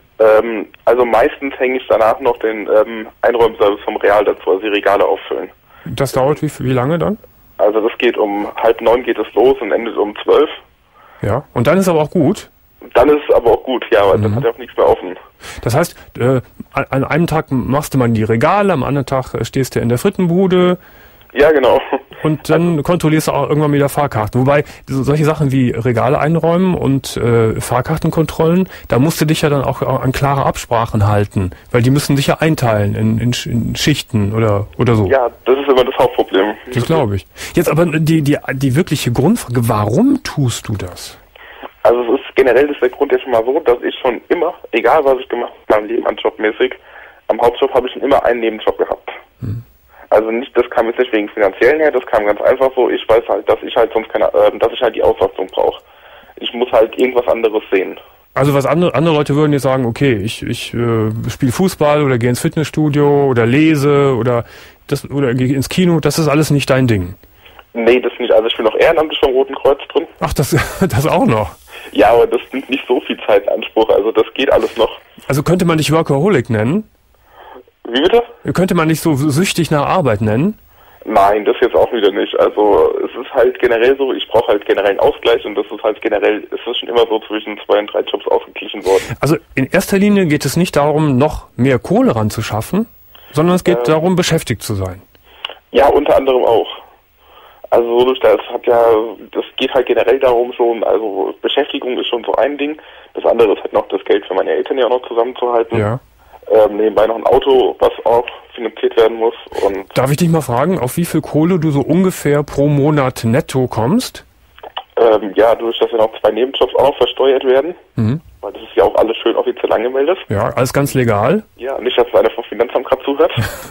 S4: Also meistens hänge ich danach noch den Einräumservice vom Real dazu, also die Regale auffüllen.
S1: Das dauert wie lange dann?
S4: Also das geht um 8:30 geht es los und endet um 12.
S1: Ja, und dann ist aber auch gut?
S4: Dann ist es aber auch gut, ja, weil dann hat er auch nichts mehr offen.
S1: Das heißt, an einem Tag machst du mal die Regale, am anderen Tag stehst du in der Frittenbude.
S4: Ja, genau.
S1: Und dann kontrollierst du auch irgendwann wieder Fahrkarten. Wobei, solche Sachen wie Regale einräumen und Fahrkartenkontrollen, da musst du dich ja dann auch an klare Absprachen halten. Weil die müssen sich ja einteilen in Schichten oder so.
S4: Ja, das ist immer das Hauptproblem.
S1: Das glaube ich. Jetzt aber die wirkliche Grundfrage, warum tust du das?
S4: Also es ist generell der Grund jetzt schon mal so, dass ich schon immer, egal was ich gemacht habe, mein Leben an jobmäßig, am Hauptjob habe ich schon immer einen Nebenjob gehabt. Also nicht, das kam jetzt nicht wegen finanziellen her, das kam ganz einfach so, ich weiß halt, dass ich halt sonst dass ich halt die Auslastung brauche. Ich muss halt irgendwas anderes sehen.
S1: Also was andere Leute würden jetzt sagen, okay, ich spiele Fußball oder gehe ins Fitnessstudio oder lese oder gehe ins Kino, das ist alles nicht dein Ding.
S4: Nee, das nicht. Also ich bin noch ehrenamtlich vom Roten Kreuz drin.
S1: Ach, das auch noch?
S4: Ja, aber das nimmt nicht so viel Zeit in Anspruch, also das geht alles noch. Also
S1: könnte man dich Workaholic nennen?
S4: Wie bitte?
S1: Könnte man dich so süchtig nach Arbeit nennen?
S4: Nein, das jetzt auch wieder nicht. Also es ist halt generell so, ich brauche halt generell einen Ausgleich und das ist halt generell, es ist schon immer so zwischen 2 und 3 Jobs ausgeglichen worden. Also
S1: in erster Linie geht es nicht darum, noch mehr Kohle ranzuschaffen, sondern es geht darum, beschäftigt zu sein. Ja, unter anderem auch. Also das geht halt generell darum schon, also Beschäftigung ist schon so ein Ding. Das andere ist halt noch das Geld für meine Eltern ja auch noch zusammenzuhalten. Ja. Nebenbei noch ein Auto, was auch finanziert werden muss. Und darf ich dich mal fragen, auf wie viel Kohle du so ungefähr pro Monat netto kommst? Ja, durch dass ja noch 2 Nebenjobs auch noch versteuert werden. Mhm. Weil das ist ja auch alles schön offiziell angemeldet. Ja, alles ganz legal? Ja, nicht, dass einer vom Finanzamt gerade zuhört.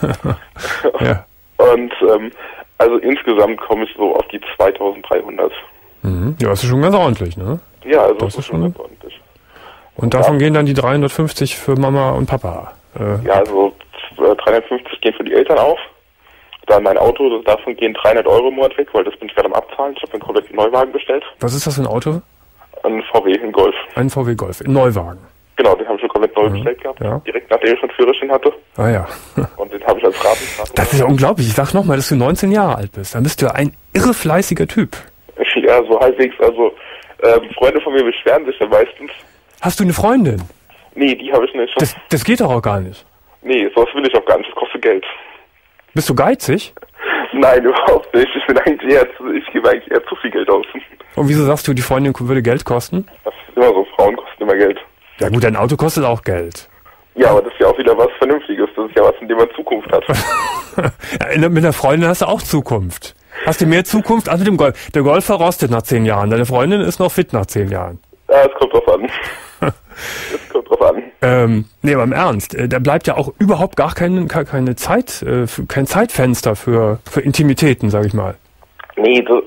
S1: Ja. Und also insgesamt komme ich so auf die 2.300. Mhm. Ja, das ist schon ganz ordentlich, ne? Ja, also das ist schon ganz ordentlich. Und davon gehen dann die 350 für Mama und Papa? Ja, also 350 gehen für die Eltern auf. Dann mein Auto, davon gehen 300 Euro im Monat weg, weil das bin ich gerade am Abzahlen. Ich habe einen kompletten Neuwagen bestellt. Was ist das für ein Auto? Ein VW, ein Golf. Ein VW Golf, ein Neuwagen? Genau, den habe ich schon komplett neu bestellt gehabt. Ja. Direkt nachdem ich schon Führerschein hatte. Ah ja. Und den habe ich als Ratenfahrer. Das ist ja unglaublich. Ich sag nochmal, dass du 19 Jahre alt bist. Dann bist du ein irre fleißiger Typ. Ja, so halbwegs. Also Freunde von mir beschweren sich ja meistens. Hast du eine Freundin? Nee, die habe ich nicht. Das geht doch auch gar nicht. Nee, sowas will ich auch gar nicht. Das kostet Geld. Bist du geizig? Nein, überhaupt nicht. Ich gebe eigentlich eher zu viel Geld aus. Und wieso sagst du, die Freundin würde Geld kosten? Das ist immer so. Frauen kosten immer Geld. Ja gut, dein Auto kostet auch Geld. Ja, aber das ist ja auch wieder was Vernünftiges. Das ist ja was, in dem man Zukunft hat. Ja, mit der Freundin hast du auch Zukunft. Hast du mehr Zukunft als mit dem Golf? Der Golf verrostet nach 10 Jahren. Deine Freundin ist noch fit nach 10 Jahren. Ja, es kommt drauf an. Es kommt drauf an. Nee, aber im Ernst, da bleibt ja auch überhaupt gar keine Zeit, kein Zeitfenster für Intimitäten, sag ich mal. Nee, das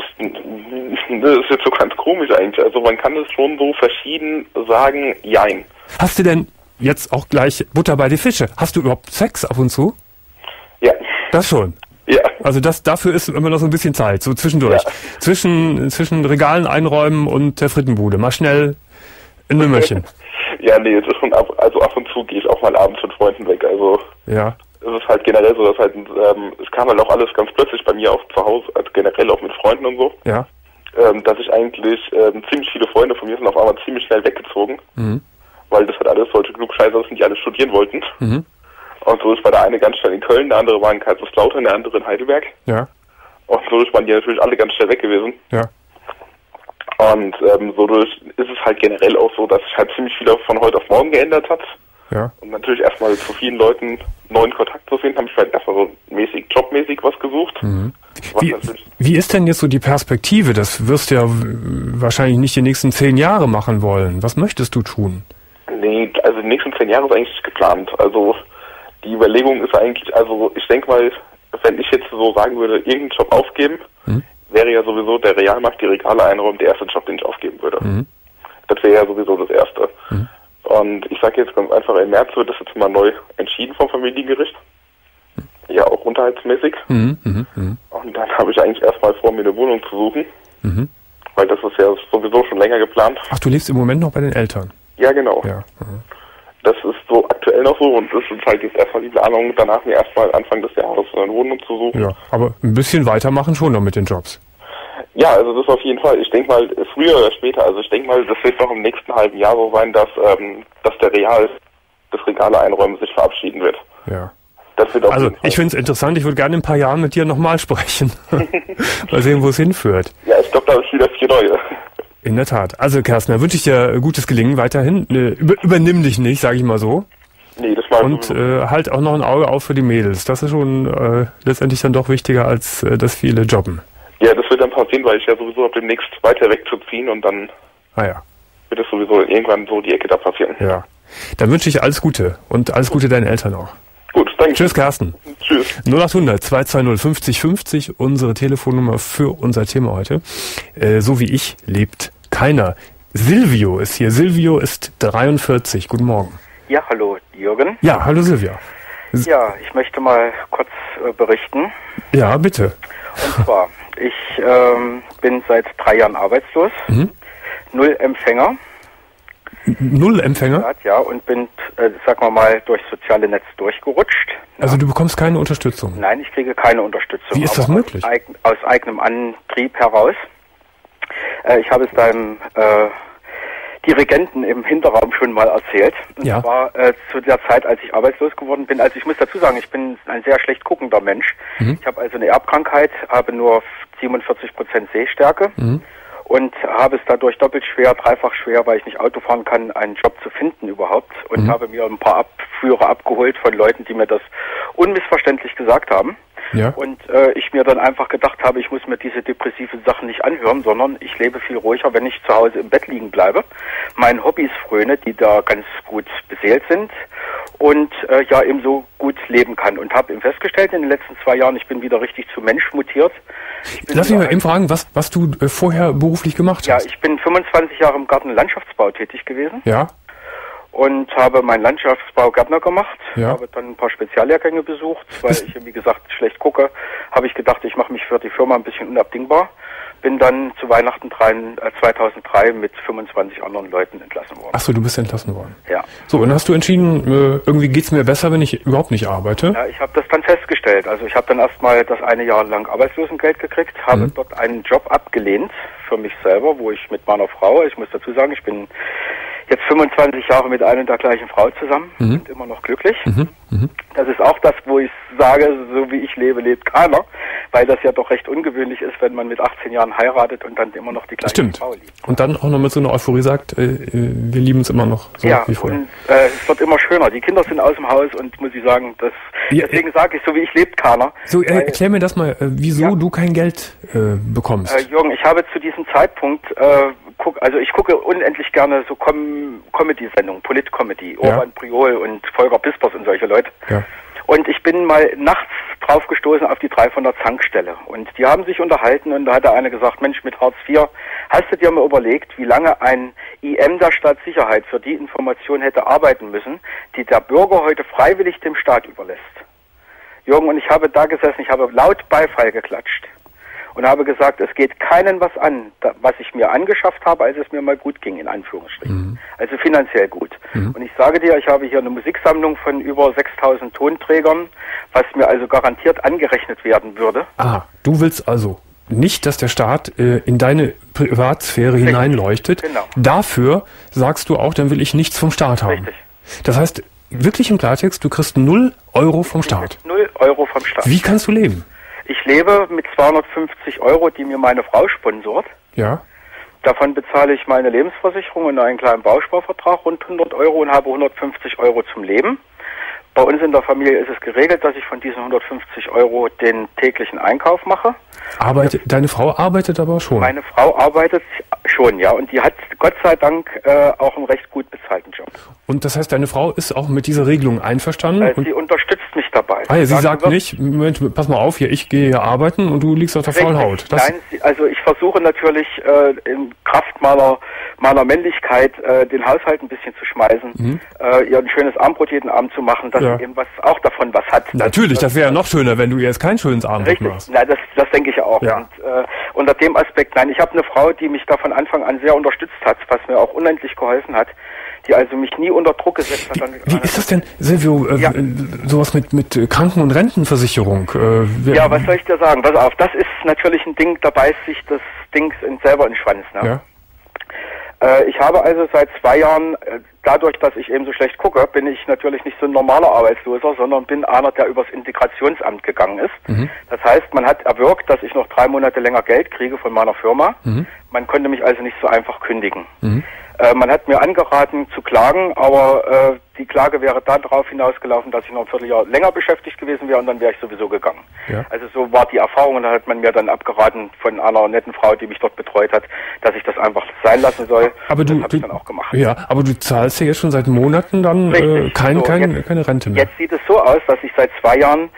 S1: ist jetzt so ganz komisch eigentlich. Also man kann es schon so verschieden sagen, jein. Hast du denn jetzt auch gleich Butter bei die Fische? Hast du überhaupt Sex ab und zu? Ja. Das schon? Ja. Also dafür ist immer noch so ein bisschen Zeit, so zwischendurch. Ja. Zwischen Regalen einräumen und der Frittenbude. Mal schnell ein Nümmerchen. Ja, nee, das ist schon ab und zu gehe ich auch mal abends mit Freunden weg. Also ja. Es ist halt generell so, dass halt es kam halt auch alles ganz plötzlich bei mir auch zu Hause, also generell auch mit Freunden und so. Ja. Dass ich eigentlich ziemlich viele Freunde von mir sind auf einmal ziemlich schnell weggezogen. Mhm. Weil das halt alles solche Klugscheißer sind, die alle studieren wollten. Mhm. Und so ist bei der eine ganz schnell in Köln, der andere war in Kaiserslautern, der andere in Heidelberg. Ja. Und so waren die natürlich alle ganz schnell weg gewesen. Ja.
S4: Und ist es halt generell auch so, dass sich halt ziemlich viel von heute auf morgen geändert hat.
S1: Ja.
S4: Und natürlich erstmal zu vielen Leuten neuen Kontakt zu finden, habe ich halt erstmal so jobmäßig was gesucht.
S1: Mhm. Wie ist denn jetzt so die Perspektive? Das wirst du ja wahrscheinlich nicht die nächsten 10 Jahre machen wollen. Was möchtest du tun?
S4: Nee, also die nächsten 10 Jahre ist eigentlich nicht geplant. Also die Überlegung ist eigentlich, also ich denke mal, wenn ich jetzt so sagen würde, irgendeinen Job aufgeben, wäre ja sowieso der Realmarkt, die Regale einräumen, der erste Job, den ich aufgeben würde. Das wäre ja sowieso das Erste. Und ich sage jetzt ganz einfach, im März wird das jetzt mal neu entschieden vom Familiengericht. Ja, auch unterhaltsmäßig. Und dann habe ich eigentlich erstmal vor, mir eine Wohnung zu suchen. Weil das ist ja sowieso schon länger geplant.
S1: Ach, du lebst im Moment noch bei den Eltern?
S4: Ja, genau.
S1: Ja.
S4: Das ist so aktuell noch so und das ist halt jetzt erstmal die Planung, danach mir erstmal Anfang des Jahres eine Wohnung zu suchen.
S1: Ja, aber ein bisschen weitermachen schon noch mit den Jobs.
S4: Ja, also das auf jeden Fall. Ich denke mal, früher oder später, also ich denke mal, das wird noch im nächsten halben Jahr so sein, dass der das Regale einräumen sich verabschieden wird.
S1: Ja.
S4: Das wird
S1: also ich finde es interessant, ich würde gerne in ein paar Jahren mit dir nochmal sprechen. Mal sehen, wo es hinführt.
S4: Ja, ich glaube, da ist wieder viel Neue.
S1: In der Tat. Also Kerstin, da wünsche ich dir gutes Gelingen weiterhin. Übernimm dich nicht, sage ich mal so.
S4: Nee, das war
S1: und halt auch noch ein Auge auf für die Mädels. Das ist schon letztendlich dann doch wichtiger, als dass viele jobben.
S4: Ja, das wird dann passieren, weil ich ja sowieso habe demnächst weiter wegzuziehen und dann wird es sowieso irgendwann so die Ecke da passieren.
S1: Ja. Dann wünsche ich alles Gute und alles Gute deinen Eltern auch.
S4: Gut, danke.
S1: Tschüss, Kerstin.
S4: Tschüss.
S1: 0800 220 50 50, unsere Telefonnummer für unser Thema heute. So wie ich lebt keiner. Silvio ist hier. Silvio ist 43. Guten Morgen.
S5: Ja, hallo Jürgen.
S1: Ja, hallo Silvia.
S5: Ja, ich möchte mal kurz berichten.
S1: Ja, bitte.
S5: Und zwar, ich bin seit 3 Jahren arbeitslos, 0 Empfänger.
S1: 0 Empfänger?
S5: Ja, und bin, sagen wir mal, durchs soziale Netz durchgerutscht.
S1: Also du bekommst keine Unterstützung?
S5: Nein, ich kriege keine Unterstützung.
S1: Wie ist das möglich?
S5: Aus eigenem Antrieb heraus. Ich habe es deinem Dirigenten im Hinterraum schon mal erzählt. Und zwar zu der Zeit, als ich arbeitslos geworden bin. Also ich muss dazu sagen, ich bin ein sehr schlecht guckender Mensch. Ich habe also eine Erbkrankheit, habe nur 47% Sehstärke. Und habe es dadurch doppelt schwer, dreifach schwer, weil ich nicht Auto fahren kann, einen Job zu finden überhaupt. Und habe mir ein paar Abführer abgeholt von Leuten, die mir das unmissverständlich gesagt haben.
S1: Ja.
S5: Und ich mir dann einfach gedacht habe, ich muss mir diese depressiven Sachen nicht anhören, sondern ich lebe viel ruhiger, wenn ich zu Hause im Bett liegen bleibe. Meinen Hobbys fröne, die da ganz gut beseelt sind und eben so gut leben kann. Und habe eben festgestellt in den letzten 2 Jahren, ich bin wieder richtig zu Mensch mutiert.
S1: Lass mich mal eben fragen, was du vorher beruflich gemacht hast.
S5: Ja, ich bin 25 Jahre im Garten- und Landschaftsbau tätig gewesen.
S1: Ja.
S5: Und habe meinen Landschaftsbau Gärtner gemacht,
S1: Ja.
S5: habe dann ein paar Speziallehrgänge besucht, weil ich, wie gesagt, schlecht gucke, habe ich gedacht, ich mache mich für die Firma ein bisschen unabdingbar. Bin dann zu Weihnachten 2003 mit 25 anderen Leuten entlassen worden.
S1: Ach so, du bist entlassen worden.
S5: Ja.
S1: So, und hast du entschieden, irgendwie geht's mir besser, wenn ich überhaupt nicht arbeite?
S5: Ja, ich habe das dann festgestellt. Also ich habe dann erstmal das 1 Jahr lang Arbeitslosengeld gekriegt, habe dort einen Job abgelehnt für mich selber, wo ich mit meiner Frau, ich muss dazu sagen, ich bin jetzt 25 Jahre mit einer und der gleichen Frau zusammen und immer noch glücklich. Das ist auch das, wo ich sage, so wie ich lebe, lebt keiner, weil das ja doch recht ungewöhnlich ist, wenn man mit 18 Jahren heiratet und dann immer noch die gleiche Frau liebt.
S1: Und dann auch noch mit so einer Euphorie sagt, wir lieben uns immer noch so wie vorher.
S5: Und es wird immer schöner. Die Kinder sind aus dem Haus und muss ich sagen, deswegen sage ich, so wie ich lebt keiner.
S1: So, erklär mir das mal, wieso du kein Geld bekommst.
S5: Jürgen, ich habe zu diesem Zeitpunkt ich gucke unendlich gerne so Comedy-Sendungen, Polit-Comedy, Orban Priol und Volker Pispers und solche Leute.
S1: Ja.
S5: Und ich bin mal nachts drauf gestoßen auf die 3 von der Zankstelle. Und die haben sich unterhalten und da hat der eine gesagt, Mensch, mit Hartz IV, hast du dir mal überlegt, wie lange ein IM der Staatssicherheit für die Information hätte arbeiten müssen, die der Bürger heute freiwillig dem Staat überlässt? Jürgen, und ich habe da gesessen, ich habe laut Beifall geklatscht. Und habe gesagt, es geht keinen was an, was ich mir angeschafft habe, als es mir mal gut ging, in Anführungsstrichen. Also finanziell gut. Und ich sage dir, ich habe hier eine Musiksammlung von über 6000 Tonträgern, was mir also garantiert angerechnet werden würde.
S1: Ah, du willst also nicht, dass der Staat in deine Privatsphäre hineinleuchtet.
S5: Genau.
S1: Dafür sagst du auch, dann will ich nichts vom Staat haben.
S5: Richtig.
S1: Das heißt, wirklich im Klartext, du kriegst 0 Euro vom Staat.
S5: 0 Euro vom Staat.
S1: Wie kannst du leben?
S5: Ich lebe mit 250 Euro, die mir meine Frau sponsort.
S1: Ja.
S5: Davon bezahle ich meine Lebensversicherung und einen kleinen Bausparvertrag, rund 100 Euro, und habe 150 Euro zum Leben. Bei uns in der Familie ist es geregelt, dass ich von diesen 150 Euro den täglichen Einkauf mache.
S1: Deine Frau arbeitet aber schon?
S5: Meine Frau arbeitet schon, ja. Und die hat Gott sei Dank auch einen recht gut bezahlten Job.
S1: Und das heißt, deine Frau ist auch mit dieser Regelung einverstanden?
S5: Sie unterstützt mich dabei.
S1: Ah ja, sie sagt nicht, Moment, pass mal auf, hier, ich gehe hier arbeiten und du liegst auf der faulen Haut.
S5: Nein, also ich versuche natürlich in Kraft meiner Männlichkeit den Haushalt ein bisschen zu schmeißen, ihr ein schönes Armbrot jeden Abend zu machen, dass sie eben auch davon was hat.
S1: Natürlich, das wäre ja noch schöner, wenn du ihr jetzt kein schönes Armbrot machst.
S5: Nein, das denke ich auch.
S1: Ja.
S5: Und unter dem Aspekt, nein, ich habe eine Frau, die mich da von Anfang an sehr unterstützt hat, was mir auch unendlich geholfen hat, die also mich nie unter Druck gesetzt hat.
S1: Wie ist das denn, Silvio, sowas mit Kranken- und Rentenversicherung?
S5: Ja, was soll ich dir sagen? Pass auf, das ist natürlich ein Ding, da beißt sich das Ding selber in den Schwanz. Ne?
S1: Ja.
S5: Ich habe also seit 2 Jahren, dadurch, dass ich eben so schlecht gucke, bin ich natürlich nicht so ein normaler Arbeitsloser, sondern bin einer, der übers Integrationsamt gegangen ist. Das heißt, man hat erwirkt, dass ich noch 3 Monate länger Geld kriege von meiner Firma. Man konnte mich also nicht so einfach kündigen. Man hat mir angeraten zu klagen, aber die Klage wäre dann darauf hinausgelaufen, dass ich noch ein Vierteljahr länger beschäftigt gewesen wäre und dann wäre ich sowieso gegangen. Ja. Also so war die Erfahrung und da hat man mir dann abgeraten von einer netten Frau, die mich dort betreut hat, dass ich das einfach sein lassen soll.
S1: Aber das
S5: habe ich dann auch gemacht.
S1: Ja, aber du zahlst ja jetzt schon seit Monaten dann keine Rente mehr.
S5: Jetzt sieht es so aus, dass ich seit 2 Jahren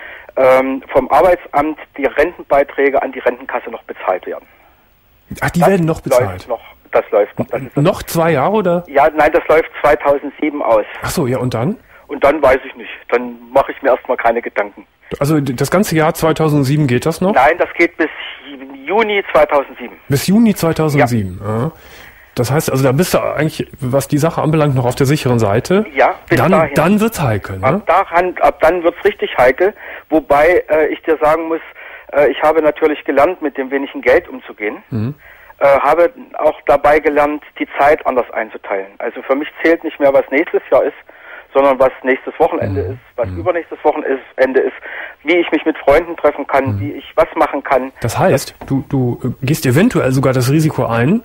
S5: vom Arbeitsamt die Rentenbeiträge an die Rentenkasse noch bezahlt werden.
S1: Ach, die werden noch bezahlt?
S5: Das läuft noch.
S1: Noch 2 Jahre, oder?
S5: Ja, nein, das läuft 2007 aus.
S1: Ach so, ja, und dann?
S5: Und dann weiß ich nicht. Dann mache ich mir erstmal keine Gedanken.
S1: Also das ganze Jahr 2007 geht das noch?
S5: Nein, das geht bis Juni 2007.
S1: Bis Juni 2007? Ja. Das heißt, also da bist du eigentlich, was die Sache anbelangt, noch auf der sicheren Seite.
S5: Ja, bis dahin.
S1: Dann wird's heikel, ne?
S5: Ab dann wird's richtig heikel. Wobei ich dir sagen muss, ich habe natürlich gelernt, mit dem wenigen Geld umzugehen. Habe auch dabei gelernt, die Zeit anders einzuteilen. Also für mich zählt nicht mehr, was nächstes Jahr ist, sondern was nächstes Wochenende ist, was übernächstes Wochenende ist, wie ich mich mit Freunden treffen kann, wie ich was machen kann.
S1: Das heißt, du gehst eventuell sogar das Risiko ein,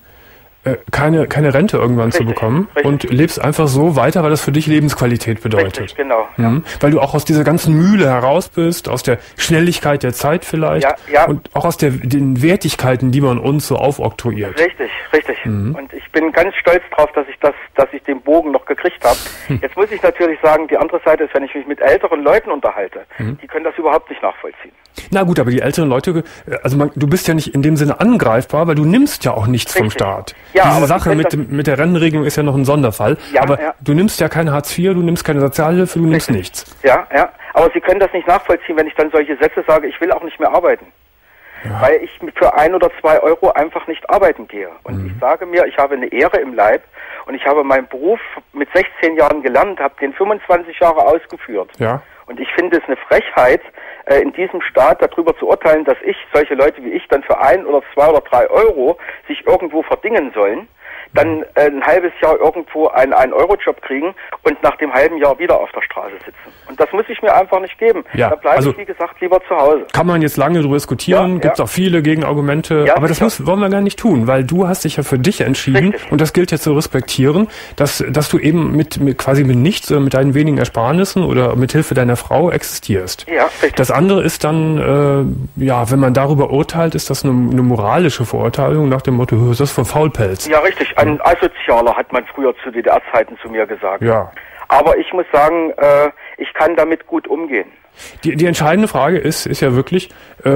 S1: keine Rente irgendwann zu bekommen und lebst einfach so weiter, weil das für dich Lebensqualität bedeutet.
S5: Richtig, genau.
S1: Weil du auch aus dieser ganzen Mühle heraus bist, aus der Schnelligkeit der Zeit vielleicht und auch aus den Wertigkeiten, die man uns so aufoktroyiert.
S5: Richtig. Und ich bin ganz stolz drauf, dass ich den Bogen noch gekriegt habe. Jetzt muss ich natürlich sagen, die andere Seite ist, wenn ich mich mit älteren Leuten unterhalte, die können das überhaupt nicht nachvollziehen.
S1: Na gut, aber die älteren Leute, also du bist ja nicht in dem Sinne angreifbar, weil du nimmst ja auch nichts vom Staat. Ja, diese Sache mit der Rentenregelung ist ja noch ein Sonderfall. Ja, aber du nimmst ja kein Hartz IV, du nimmst keine Sozialhilfe, du nimmst nichts.
S5: Ja. Aber Sie können das nicht nachvollziehen, wenn ich dann solche Sätze sage, ich will auch nicht mehr arbeiten. Ja. Weil ich für 1 oder 2 Euro einfach nicht arbeiten gehe. Und ich sage mir, ich habe eine Ehre im Leib und ich habe meinen Beruf mit 16 Jahren gelernt, habe den 25 Jahre ausgeführt. Ja. Und ich finde es eine Frechheit, in diesem Staat darüber zu urteilen, dass solche Leute wie ich dann für 1 oder 2 oder 3 Euro sich irgendwo verdingen sollen, dann ein halbes Jahr irgendwo einen 1-Euro-Job kriegen und nach dem halben Jahr wieder auf der Straße sitzen. Und das muss ich mir einfach nicht geben. Ja, da bleibe ich, wie gesagt, lieber zu Hause.
S1: Kann man jetzt lange darüber diskutieren, gibt es auch viele Gegenargumente, aber das wollen wir gar nicht tun, weil du hast dich ja für dich entschieden und das gilt jetzt zu respektieren, dass du eben quasi mit nichts oder mit deinen wenigen Ersparnissen oder mit Hilfe deiner Frau existierst. Ja, richtig. Das andere ist dann, wenn man darüber urteilt, ist das eine moralische Verurteilung nach dem Motto, das ist von Faulpelz.
S5: Ja, richtig. Ein Asozialer, hat man früher zu DDR-Zeiten zu mir gesagt. Ja. Aber ich muss sagen, ich kann damit gut umgehen.
S1: Die entscheidende Frage ist ja wirklich,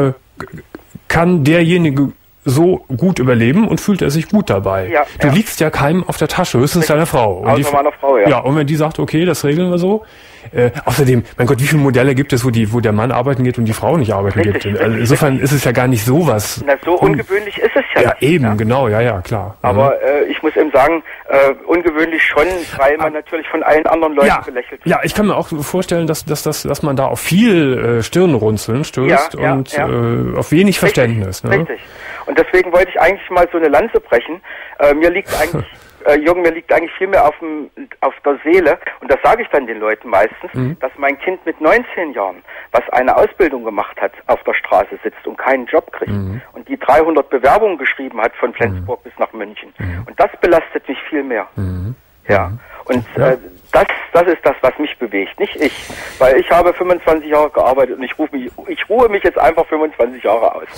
S1: kann derjenige so gut überleben und fühlt er sich gut dabei? Ja, du liegst ja keinem auf der Tasche, höchstens deiner Frau.
S5: Außer meiner Frau, ja.
S1: Ja, und wenn die sagt, okay, das regeln wir so. Außerdem, mein Gott, wie viele Modelle gibt es, wo der Mann arbeiten geht und die Frau nicht arbeiten geht? Insofern ist es ja gar nicht sowas.
S5: Na, so ungewöhnlich ist es ja.
S1: Ja, nicht, eben, genau, ja, klar.
S5: Aber ich muss eben sagen, ungewöhnlich schon, weil man natürlich von allen anderen Leuten belächelt wird.
S1: Ja, ich kann mir auch vorstellen, dass man da auf viel Stirnrunzeln stößt und auf wenig Verständnis. Ne?
S5: Richtig. Und deswegen wollte ich eigentlich mal so eine Lanze brechen. Mir liegt eigentlich Jürgen, mir liegt eigentlich viel mehr auf der Seele, und das sage ich dann den Leuten meistens, dass mein Kind mit 19 Jahren, was eine Ausbildung gemacht hat, auf der Straße sitzt und keinen Job kriegt und die 300 Bewerbungen geschrieben hat von Flensburg bis nach München. Und das belastet mich viel mehr. Ja. Und das ist das, was mich bewegt, nicht ich. Weil ich habe 25 Jahre gearbeitet und ich ruhe mich jetzt einfach 25 Jahre aus.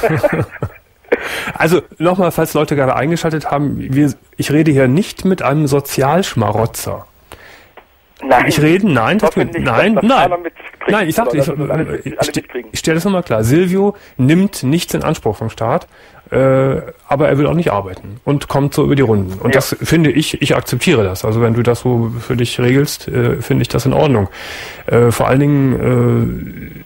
S1: Also nochmal, falls Leute gerade eingeschaltet haben, ich rede hier nicht mit einem Sozialschmarotzer.
S5: Nein.
S1: Ich stelle das nochmal klar. Silvio nimmt nichts in Anspruch vom Staat, aber er will auch nicht arbeiten und kommt so über die Runden. Und das finde ich akzeptiere das. Also wenn du das so für dich regelst, finde ich das in Ordnung. Vor allen Dingen,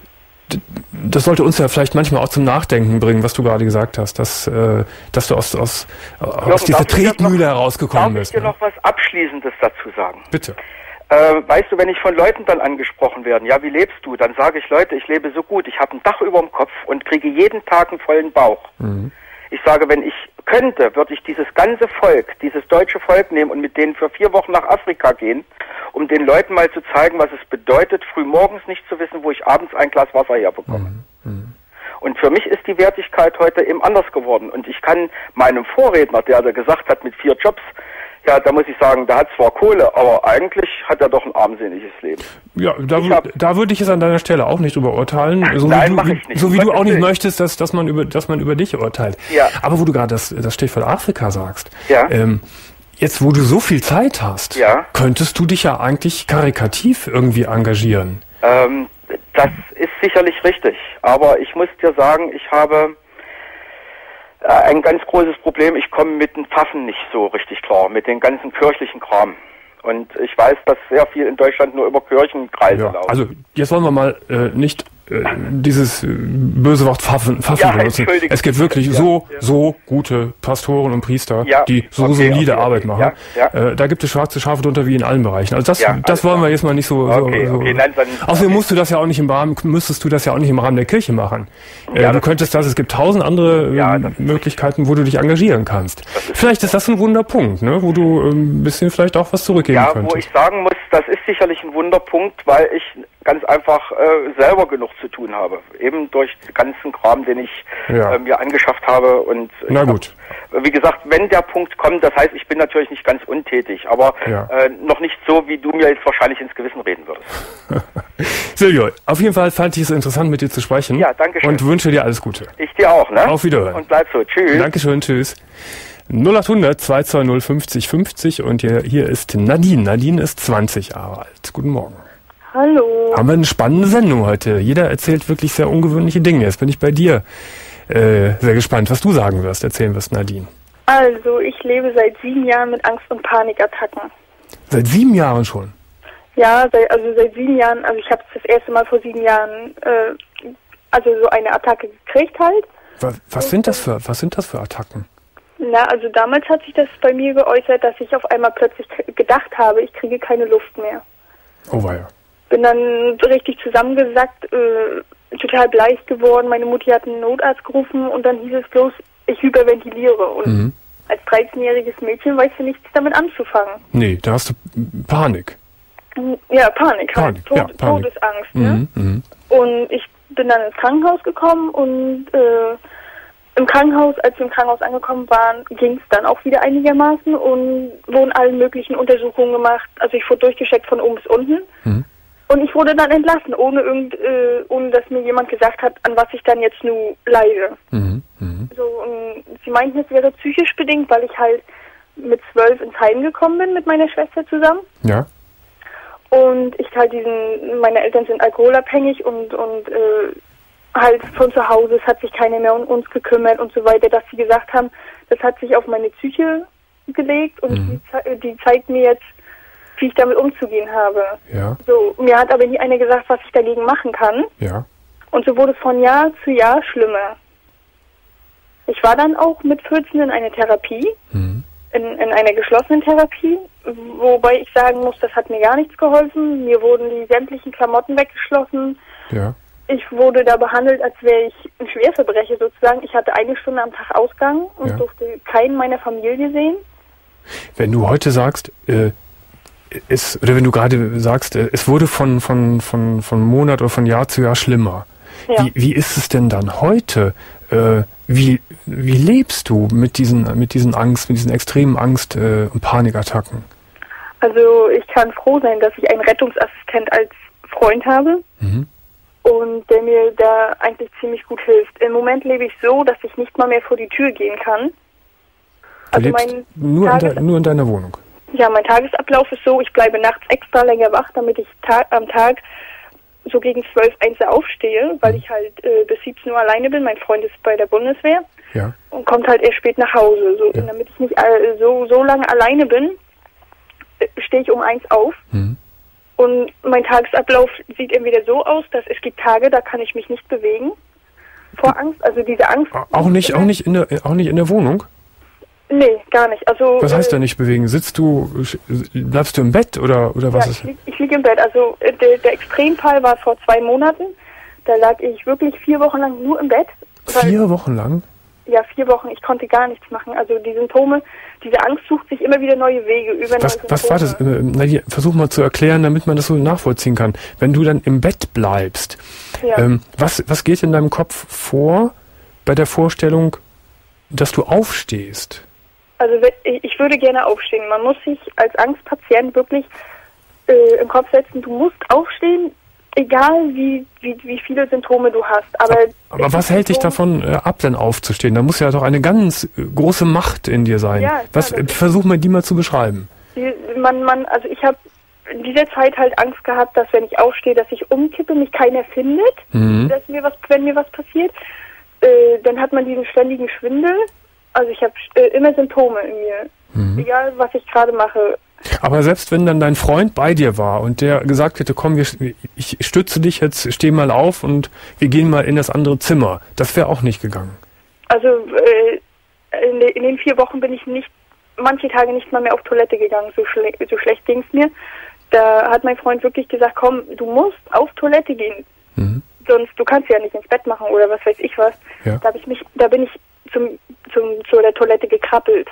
S1: das sollte uns ja vielleicht manchmal auch zum Nachdenken bringen, was du gerade gesagt hast, dass du aus dieser Tretmühle herausgekommen bist.
S5: Darf ich dir noch was Abschließendes dazu sagen?
S1: Bitte.
S5: Weißt du, wenn ich von Leuten dann angesprochen werde, ja, wie lebst du? Dann sage ich, Leute, ich lebe so gut, ich habe ein Dach über dem Kopf und kriege jeden Tag einen vollen Bauch. Ich sage, wenn ich könnte, würde ich dieses ganze Volk, dieses deutsche Volk nehmen und mit denen für 4 Wochen nach Afrika gehen, um den Leuten mal zu zeigen, was es bedeutet, früh morgens nicht zu wissen, wo ich abends ein Glas Wasser herbekomme. Und für mich ist die Wertigkeit heute eben anders geworden. Und ich kann meinem Vorredner, der gesagt hat, mit 4 Jobs, ja, da muss ich sagen, der hat zwar Kohle, aber eigentlich hat er doch ein armseliges Leben.
S1: Ja, da würde ich es an deiner Stelle auch nicht drüber urteilen.
S5: Nein, mache ich nicht.
S1: So wie du auch nicht möchtest, dass man über dich urteilt.
S5: Ja.
S1: Aber wo du gerade das Stichwort Afrika sagst,
S5: ja.
S1: Jetzt wo du so viel Zeit hast, könntest du dich ja eigentlich karitativ irgendwie engagieren.
S5: Das ist sicherlich richtig. Aber ich muss dir sagen, ich habe ein ganz großes Problem, ich komme mit den Pfaffen nicht so richtig klar, mit den ganzen kirchlichen Kram. Und ich weiß, dass sehr viel in Deutschland nur über Kirchenkreise laufen.
S1: Also jetzt wollen wir mal nicht dieses böse Wort Pfaffen benutzen. Es gibt wirklich so gute Pastoren und Priester, die solide Arbeit machen. Da gibt es schwarze Schafe drunter wie in allen Bereichen. Also das wollen wir jetzt mal nicht so. Außerdem müsstest du das ja auch nicht im Rahmen der Kirche machen. Du könntest es gibt 1000 andere Möglichkeiten, wo du dich engagieren kannst. Vielleicht ist das ein Wunderpunkt, ne, wo du ein bisschen vielleicht auch was zurückgeben könntest.
S5: Wo ich sagen muss, das ist sicherlich ein Wunderpunkt, weil ich ganz einfach selber genug zu tun habe. Eben durch den ganzen Kram, den ich mir angeschafft habe. Und wie gesagt, wenn der Punkt kommt, das heißt, ich bin natürlich nicht ganz untätig, aber noch nicht so, wie du mir jetzt wahrscheinlich ins Gewissen reden würdest.
S1: Silvio, auf jeden Fall fand ich es interessant, mit dir zu sprechen.
S5: Ja, danke schön.
S1: Und wünsche dir alles Gute.
S5: Ich dir auch, ne?
S1: Auf Wiederhören.
S5: Und bleib so. Tschüss.
S1: Dankeschön, tschüss. 0800 220 50 50 und hier ist Nadine. Nadine ist 20 Jahre alt. Guten Morgen.
S2: Hallo.
S1: Haben wir eine spannende Sendung heute. Jeder erzählt wirklich sehr ungewöhnliche Dinge. Jetzt bin ich bei dir sehr gespannt, was du sagen wirst, erzählen wirst, Nadine.
S2: Also, ich lebe seit 7 Jahren mit Angst- und Panikattacken.
S1: Seit 7 Jahren schon?
S2: Ja, seit 7 Jahren. Also ich habe das erste Mal vor 7 Jahren so eine Attacke gekriegt halt.
S1: Was sind das für Attacken?
S2: Na, also damals hat sich das bei mir geäußert, dass ich auf einmal plötzlich gedacht habe, ich kriege keine Luft mehr.
S1: Oh weia.
S2: Bin dann richtig zusammengesackt, total bleich geworden. Meine Mutti hat einen Notarzt gerufen und dann hieß es bloß, ich hyperventiliere. Und als 13-jähriges Mädchen weißt du nichts damit anzufangen.
S1: Nee, da hast du Panik.
S2: Ja, Panik. Todesangst. Ne? Und ich bin dann ins Krankenhaus gekommen und als wir im Krankenhaus angekommen waren, ging es dann auch wieder einigermaßen und wurden alle möglichen Untersuchungen gemacht. Also ich wurde durchgecheckt von oben bis unten. Und ich wurde dann entlassen, ohne dass mir jemand gesagt hat, an was ich dann jetzt nur leide. So, und sie meinten, es wäre psychisch bedingt, weil ich halt mit 12 ins Heim gekommen bin mit meiner Schwester zusammen.
S1: Ja.
S2: Und ich halt meine Eltern sind alkoholabhängig und halt von zu Hause, es hat sich keiner mehr um uns gekümmert und so weiter, dass sie gesagt haben, das hat sich auf meine Psyche gelegt und die zeigt mir jetzt, wie ich damit umzugehen habe.
S1: Ja.
S2: So, mir hat aber nie einer gesagt, was ich dagegen machen kann.
S1: Ja.
S2: Und so wurde es von Jahr zu Jahr schlimmer. Ich war dann auch mit 14 in einer Therapie, in einer geschlossenen Therapie, wobei ich sagen muss, das hat mir gar nichts geholfen. Mir wurden die sämtlichen Klamotten weggeschlossen.
S1: Ja.
S2: Ich wurde da behandelt, als wäre ich ein Schwerverbrecher sozusagen. Ich hatte 1 Stunde am Tag Ausgang und durfte keinen meiner Familie sehen.
S1: Wenn du heute sagst, wenn du gerade sagst, es wurde von Monat oder von Jahr zu Jahr schlimmer. Ja. Wie ist es denn dann heute? Wie lebst du mit diesen extremen Angst- und Panikattacken?
S2: Also ich kann froh sein, dass ich einen Rettungsassistent als Freund habe und der mir da eigentlich ziemlich gut hilft. Im Moment lebe ich so, dass ich nicht mal mehr vor die Tür gehen kann.
S1: Du lebst nur in deiner Wohnung?
S2: Ja, mein Tagesablauf ist so, ich bleibe nachts extra länger wach, damit ich am Tag so gegen 12, 1 aufstehe, weil ich halt bis 17 Uhr alleine bin. Mein Freund ist bei der Bundeswehr und kommt halt erst spät nach Hause. So, und damit ich nicht so lange alleine bin, stehe ich um 1 auf. Und mein Tagesablauf sieht entweder so aus, dass es gibt Tage, da kann ich mich nicht bewegen vor Angst. Also diese Angst.
S1: Auch nicht in der Wohnung?
S2: Nee, gar nicht. Also,
S1: was heißt da nicht bewegen? Bleibst du im Bett oder was ist?
S2: Ich liege im Bett. Also der Extremfall war vor 2 Monaten. Da lag ich wirklich 4 Wochen lang nur im Bett.
S1: 4 Wochen lang?
S2: Ja, 4 Wochen. Ich konnte gar nichts machen. Also die Symptome, diese Angst sucht sich immer wieder neue Wege über neue Symptome.
S1: Was war das? Versuch mal zu erklären, damit man das so nachvollziehen kann. Wenn du dann im Bett bleibst, was geht in deinem Kopf vor bei der Vorstellung, dass du aufstehst? Also
S2: ich würde gerne aufstehen. Man muss sich als Angstpatient wirklich im Kopf setzen, du musst aufstehen, egal wie viele Symptome du hast. Aber
S1: was hält dich davon ab, denn aufzustehen? Da muss ja doch eine ganz große Macht in dir sein. Ja, versuch mal, die mal zu beschreiben.
S2: Also ich habe in dieser Zeit halt Angst gehabt, dass wenn ich aufstehe, dass ich umkippe, mich keiner findet, wenn mir was passiert. Dann hat man diesen ständigen Schwindel. Also ich habe immer Symptome in mir, egal was ich gerade mache.
S1: Aber selbst wenn dann dein Freund bei dir war und der gesagt hätte, komm, ich stütze dich jetzt, steh mal auf und wir gehen mal in das andere Zimmer, das wäre auch nicht gegangen.
S2: Also in den 4 Wochen bin ich manche Tage nicht mal mehr auf Toilette gegangen, so schlecht ging es mir. Da hat mein Freund wirklich gesagt, komm, du musst auf Toilette gehen, sonst du kannst ja nicht ins Bett machen oder was weiß ich was. Ja. Da bin ich zu der Toilette gekrabbelt.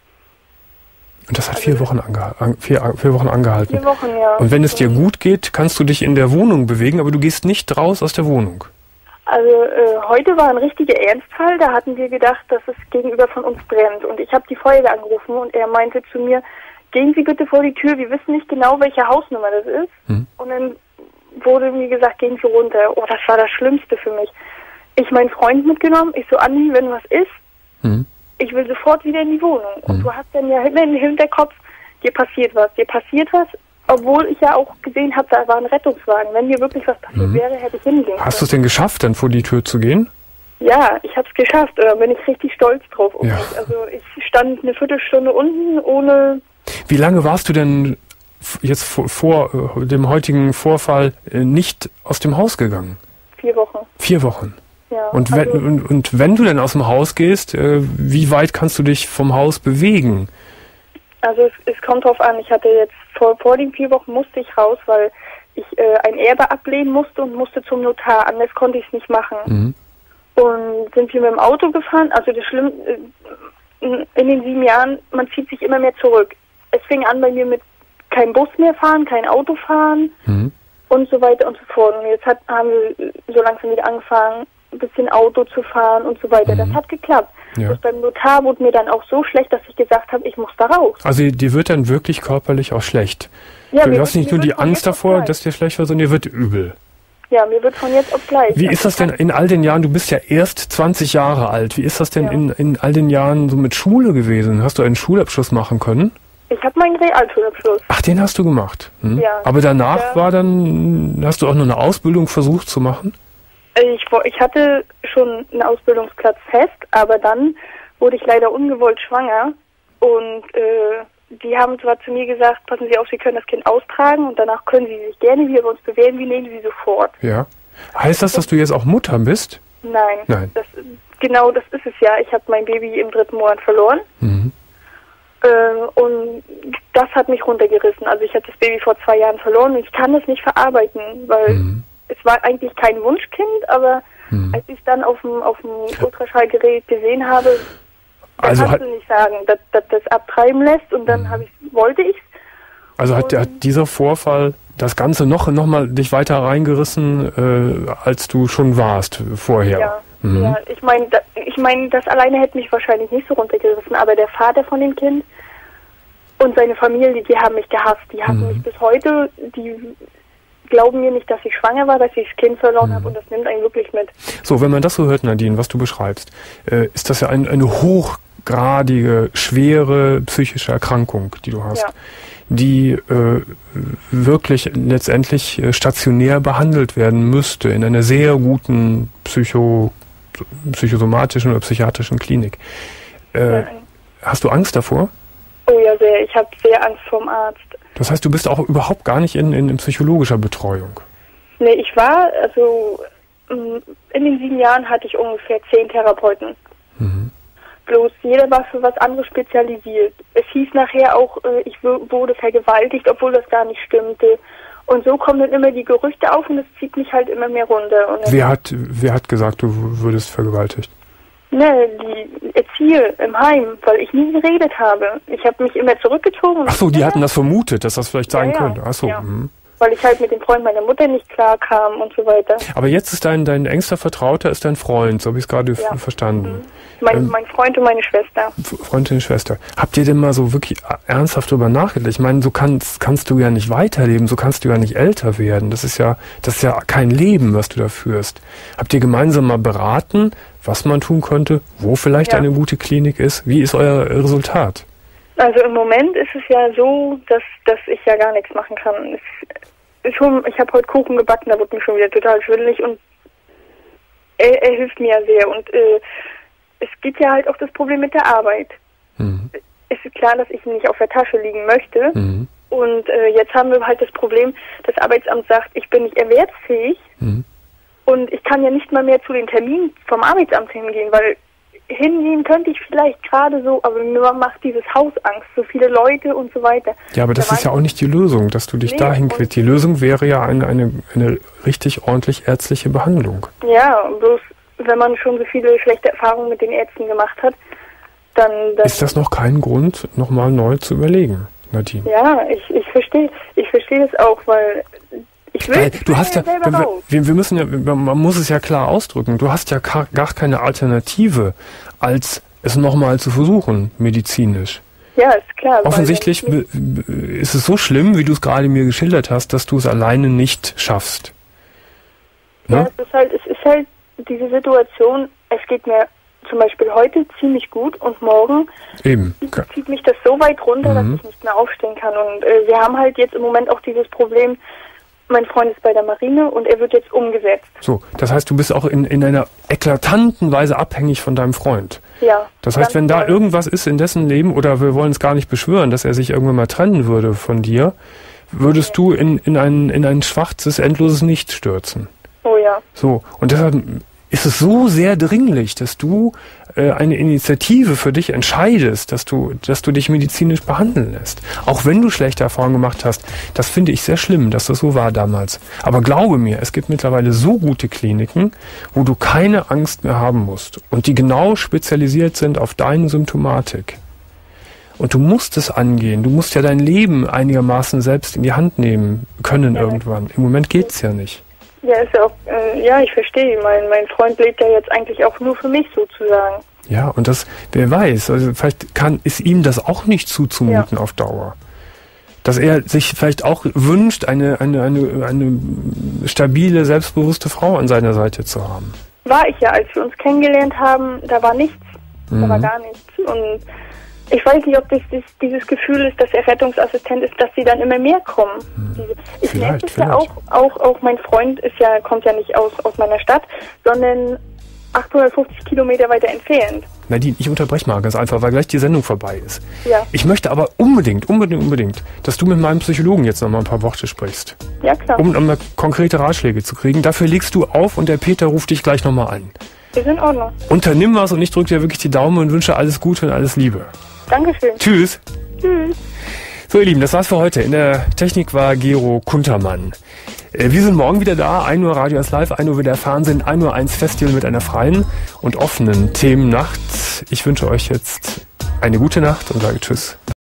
S1: Und das hat 4 Wochen angehalten. 4 Wochen angehalten.
S2: 4 Wochen, ja.
S1: Und wenn es dir gut geht, kannst du dich in der Wohnung bewegen, aber du gehst nicht raus aus der Wohnung.
S2: Also heute war ein richtiger Ernstfall. Da hatten wir gedacht, dass es gegenüber von uns brennt. Und ich habe die Feuerwehr angerufen und er meinte zu mir, gehen Sie bitte vor die Tür, wir wissen nicht genau, welche Hausnummer das ist. Und dann wurde mir gesagt, gehen Sie runter. Oh, das war das Schlimmste für mich. Ich meinen Freund mitgenommen, ich so, Andi, wenn was ist, ich will sofort wieder in die Wohnung. Und du hast dann ja im Hinterkopf, dir passiert was, obwohl ich ja auch gesehen habe, da war ein Rettungswagen. Wenn mir wirklich was passiert wäre, hätte ich hingehen können.
S1: Hast du es denn geschafft, dann vor die Tür zu gehen?
S2: Ja, ich habe es geschafft. Da bin ich richtig stolz drauf. Mich. Also ich stand eine Viertelstunde unten ohne...
S1: Wie lange warst du denn jetzt vor dem heutigen Vorfall nicht aus dem Haus gegangen?
S2: 4 Wochen.
S1: 4 Wochen?
S2: Ja,
S1: und wenn du denn aus dem Haus gehst, wie weit kannst du dich vom Haus bewegen?
S2: Also es kommt drauf an. Ich hatte jetzt vor den 4 Wochen musste ich raus, weil ich ein Erbe ablehnen musste und musste zum Notar. Anders konnte ich es nicht machen. Und sind wir mit dem Auto gefahren. Also das Schlimme, in den 7 Jahren, man zieht sich immer mehr zurück. Es fing an bei mir mit kein Bus mehr fahren, kein Auto fahren und so weiter und so fort. Und jetzt haben wir so langsam wieder angefangen, ein bisschen Auto zu fahren und so weiter. Das hat geklappt. Ja. Beim Notar wurde mir dann auch so schlecht, dass ich gesagt habe, ich muss da raus.
S1: Also dir wird dann wirklich körperlich auch schlecht. Ja, du hast nicht nur die Angst davor, dass dir schlecht wird, sondern dir wird übel.
S2: Ja, mir wird von jetzt auf gleich.
S1: Wie ist das denn in all den Jahren, du bist ja erst 20 Jahre alt, wie ist das denn in all den Jahren so mit Schule gewesen? Hast du einen Schulabschluss machen können?
S2: Ich habe meinen Realschulabschluss.
S1: Ach, den hast du gemacht?
S2: Ja.
S1: Aber danach hast du auch noch eine Ausbildung versucht zu machen?
S2: Ich hatte schon einen Ausbildungsplatz fest, aber dann wurde ich leider ungewollt schwanger und die haben zwar zu mir gesagt, passen Sie auf, Sie können das Kind austragen und danach können Sie sich gerne wieder bei uns bewerben, wir nehmen Sie sofort. Ja.
S1: Heißt das, dass du jetzt auch Mutter bist?
S2: Nein. Das ist es ja. Ich habe mein Baby im 3. Monat verloren. Und das hat mich runtergerissen. Also ich habe das Baby vor 2 Jahren verloren und ich kann das nicht verarbeiten, weil es war eigentlich kein Wunschkind, aber als ich dann auf dem Ultraschallgerät gesehen habe, Also kannst du nicht sagen, dass das abtreiben lässt und dann wollte ich's.
S1: Also hat dieser Vorfall das Ganze noch mal dich weiter reingerissen, als du schon warst vorher?
S2: Ja, ja. Ich meine, das alleine hätte mich wahrscheinlich nicht so runtergerissen, aber der Vater von dem Kind und seine Familie, die haben mich gehasst. Die hassen mich bis heute. Die glauben mir nicht, dass ich schwanger war, dass ich das Kind verloren habe und das nimmt einen wirklich mit.
S1: So, wenn man das so hört, Nadine, was du beschreibst, ist das ja eine hochgradige, schwere psychische Erkrankung, die du hast, die wirklich letztendlich stationär behandelt werden müsste in einer sehr guten psychosomatischen oder psychiatrischen Klinik. Hast du Angst davor?
S2: Oh ja, sehr. Ich habe sehr Angst vorm Arzt.
S1: Das heißt, du bist auch überhaupt gar nicht in psychologischer Betreuung?
S2: Nee, ich war, also in den 7 Jahren hatte ich ungefähr 10 Therapeuten. Bloß jeder war für was anderes spezialisiert. Es hieß nachher auch, ich wurde vergewaltigt, obwohl das gar nicht stimmte. Und so kommen dann immer die Gerüchte auf und das zieht mich halt immer mehr runter. Und
S1: wer hat gesagt, du würdest vergewaltigt?
S2: Ne, die Erzieher im Heim, weil ich nie geredet habe. Ich habe mich immer zurückgezogen.
S1: Ach so, die hatten das vermutet, dass das vielleicht sein könnte. Ach so.
S2: Ja. Weil ich halt mit dem Freund meiner Mutter nicht klar kam und so weiter.
S1: Aber jetzt ist dein engster Vertrauter ist dein Freund, so habe ich es gerade verstanden.
S2: Mein Freund und meine Schwester.
S1: Freund und Schwester. Habt ihr denn mal so wirklich ernsthaft drüber nachgedacht? Ich meine, so kannst du ja nicht weiterleben, so kannst du ja nicht älter werden. Das ist ja kein Leben, was du da führst. Habt ihr gemeinsam mal beraten, was man tun könnte, wo vielleicht eine gute Klinik ist? Wie ist euer Resultat?
S2: Also im Moment ist es ja so, dass ich ja gar nichts machen kann. Ich habe heute Kuchen gebacken, da wird mir schon wieder total schwindelig und er hilft mir ja sehr. Und es gibt ja halt auch das Problem mit der Arbeit. Es ist klar, dass ich nicht auf der Tasche liegen möchte. Und jetzt haben wir halt das Problem, das Arbeitsamt sagt, ich bin nicht erwerbsfähig. Und ich kann ja nicht mal mehr zu den Terminen vom Arbeitsamt hingehen, weil hingehen könnte ich vielleicht gerade so, aber mir macht dieses Haus Angst, so viele Leute und so weiter.
S1: Ja, aber das ist ja auch nicht die Lösung, dass du dich dahin quälst. Die Lösung wäre ja eine richtig ordentlich ärztliche Behandlung.
S2: Ja, bloß wenn man schon so viele schlechte Erfahrungen mit den Ärzten gemacht hat, dann
S1: ist das noch kein Grund, nochmal neu zu überlegen, Nadine?
S2: Ja, ich verstehe das auch, weil
S1: du hast ja, wir müssen ja, man muss es ja klar ausdrücken, du hast ja gar keine Alternative, als es nochmal zu versuchen, medizinisch.
S2: Ja, ist klar.
S1: Offensichtlich ist es so schlimm, wie du es gerade mir geschildert hast, dass du es alleine nicht schaffst.
S2: Ne? Ja, es ist halt diese Situation, es geht mir zum Beispiel heute ziemlich gut und morgen zieht mich das so weit runter, dass ich nicht mehr aufstehen kann. Und wir haben halt jetzt im Moment auch dieses Problem, mein Freund ist bei der Marine und er wird jetzt umgesetzt. So,
S1: das heißt, du bist auch in einer eklatanten Weise abhängig von deinem Freund.
S2: Ja.
S1: Das heißt, wenn da irgendwas ist in dessen Leben, oder wir wollen es gar nicht beschwören, dass er sich irgendwann mal trennen würde von dir, würdest du in ein schwarzes, endloses Nichts stürzen.
S2: Oh ja.
S1: So, und deshalb ist es so sehr dringlich, dass du eine Initiative für dich entscheidest, dass du dich medizinisch behandeln lässt. Auch wenn du schlechte Erfahrungen gemacht hast, das finde ich sehr schlimm, dass das so war damals. Aber glaube mir, es gibt mittlerweile so gute Kliniken, wo du keine Angst mehr haben musst und die genau spezialisiert sind auf deine Symptomatik. Und du musst es angehen. Du musst ja dein Leben einigermaßen selbst in die Hand nehmen können irgendwann. Im Moment geht's ja nicht.
S2: Ja, ist ja auch, ich verstehe. Mein Freund lebt ja jetzt eigentlich auch nur für mich sozusagen.
S1: Ja, und das, wer weiß, also vielleicht ist ihm das auch nicht zuzumuten auf Dauer. Dass er sich vielleicht auch wünscht, eine stabile, selbstbewusste Frau an seiner Seite zu haben.
S2: War ich ja, als wir uns kennengelernt haben, da war nichts. Da war gar nichts. Und ich weiß nicht, ob das dieses Gefühl ist, dass er Rettungsassistent ist, dass sie dann immer mehr kommen. Ich merke es ja auch mein Freund kommt ja nicht aus meiner Stadt, sondern 850 Kilometer weiter entfernt.
S1: Nadine, ich unterbreche mal ganz einfach, weil gleich die Sendung vorbei ist.
S2: Ja.
S1: Ich möchte aber unbedingt, dass du mit meinem Psychologen jetzt noch mal ein paar Worte sprichst.
S2: Ja, klar.
S1: Um mal konkrete Ratschläge zu kriegen. Dafür legst du auf und der Peter ruft dich gleich nochmal an.
S2: Ist in Ordnung.
S1: Unternimm was und ich drücke dir wirklich die Daumen und wünsche alles Gute und alles Liebe.
S2: Dankeschön.
S1: Tschüss.
S2: Tschüss.
S1: So, ihr Lieben, das war's für heute. In der Technik war Gero Kuntermann. Wir sind morgen wieder da. 1 Uhr Radio ist live, 1 Uhr wieder Fernsehen, 1 Uhr 1 Festival mit einer freien und offenen Themennacht. ich wünsche euch jetzt eine gute Nacht und sage Tschüss.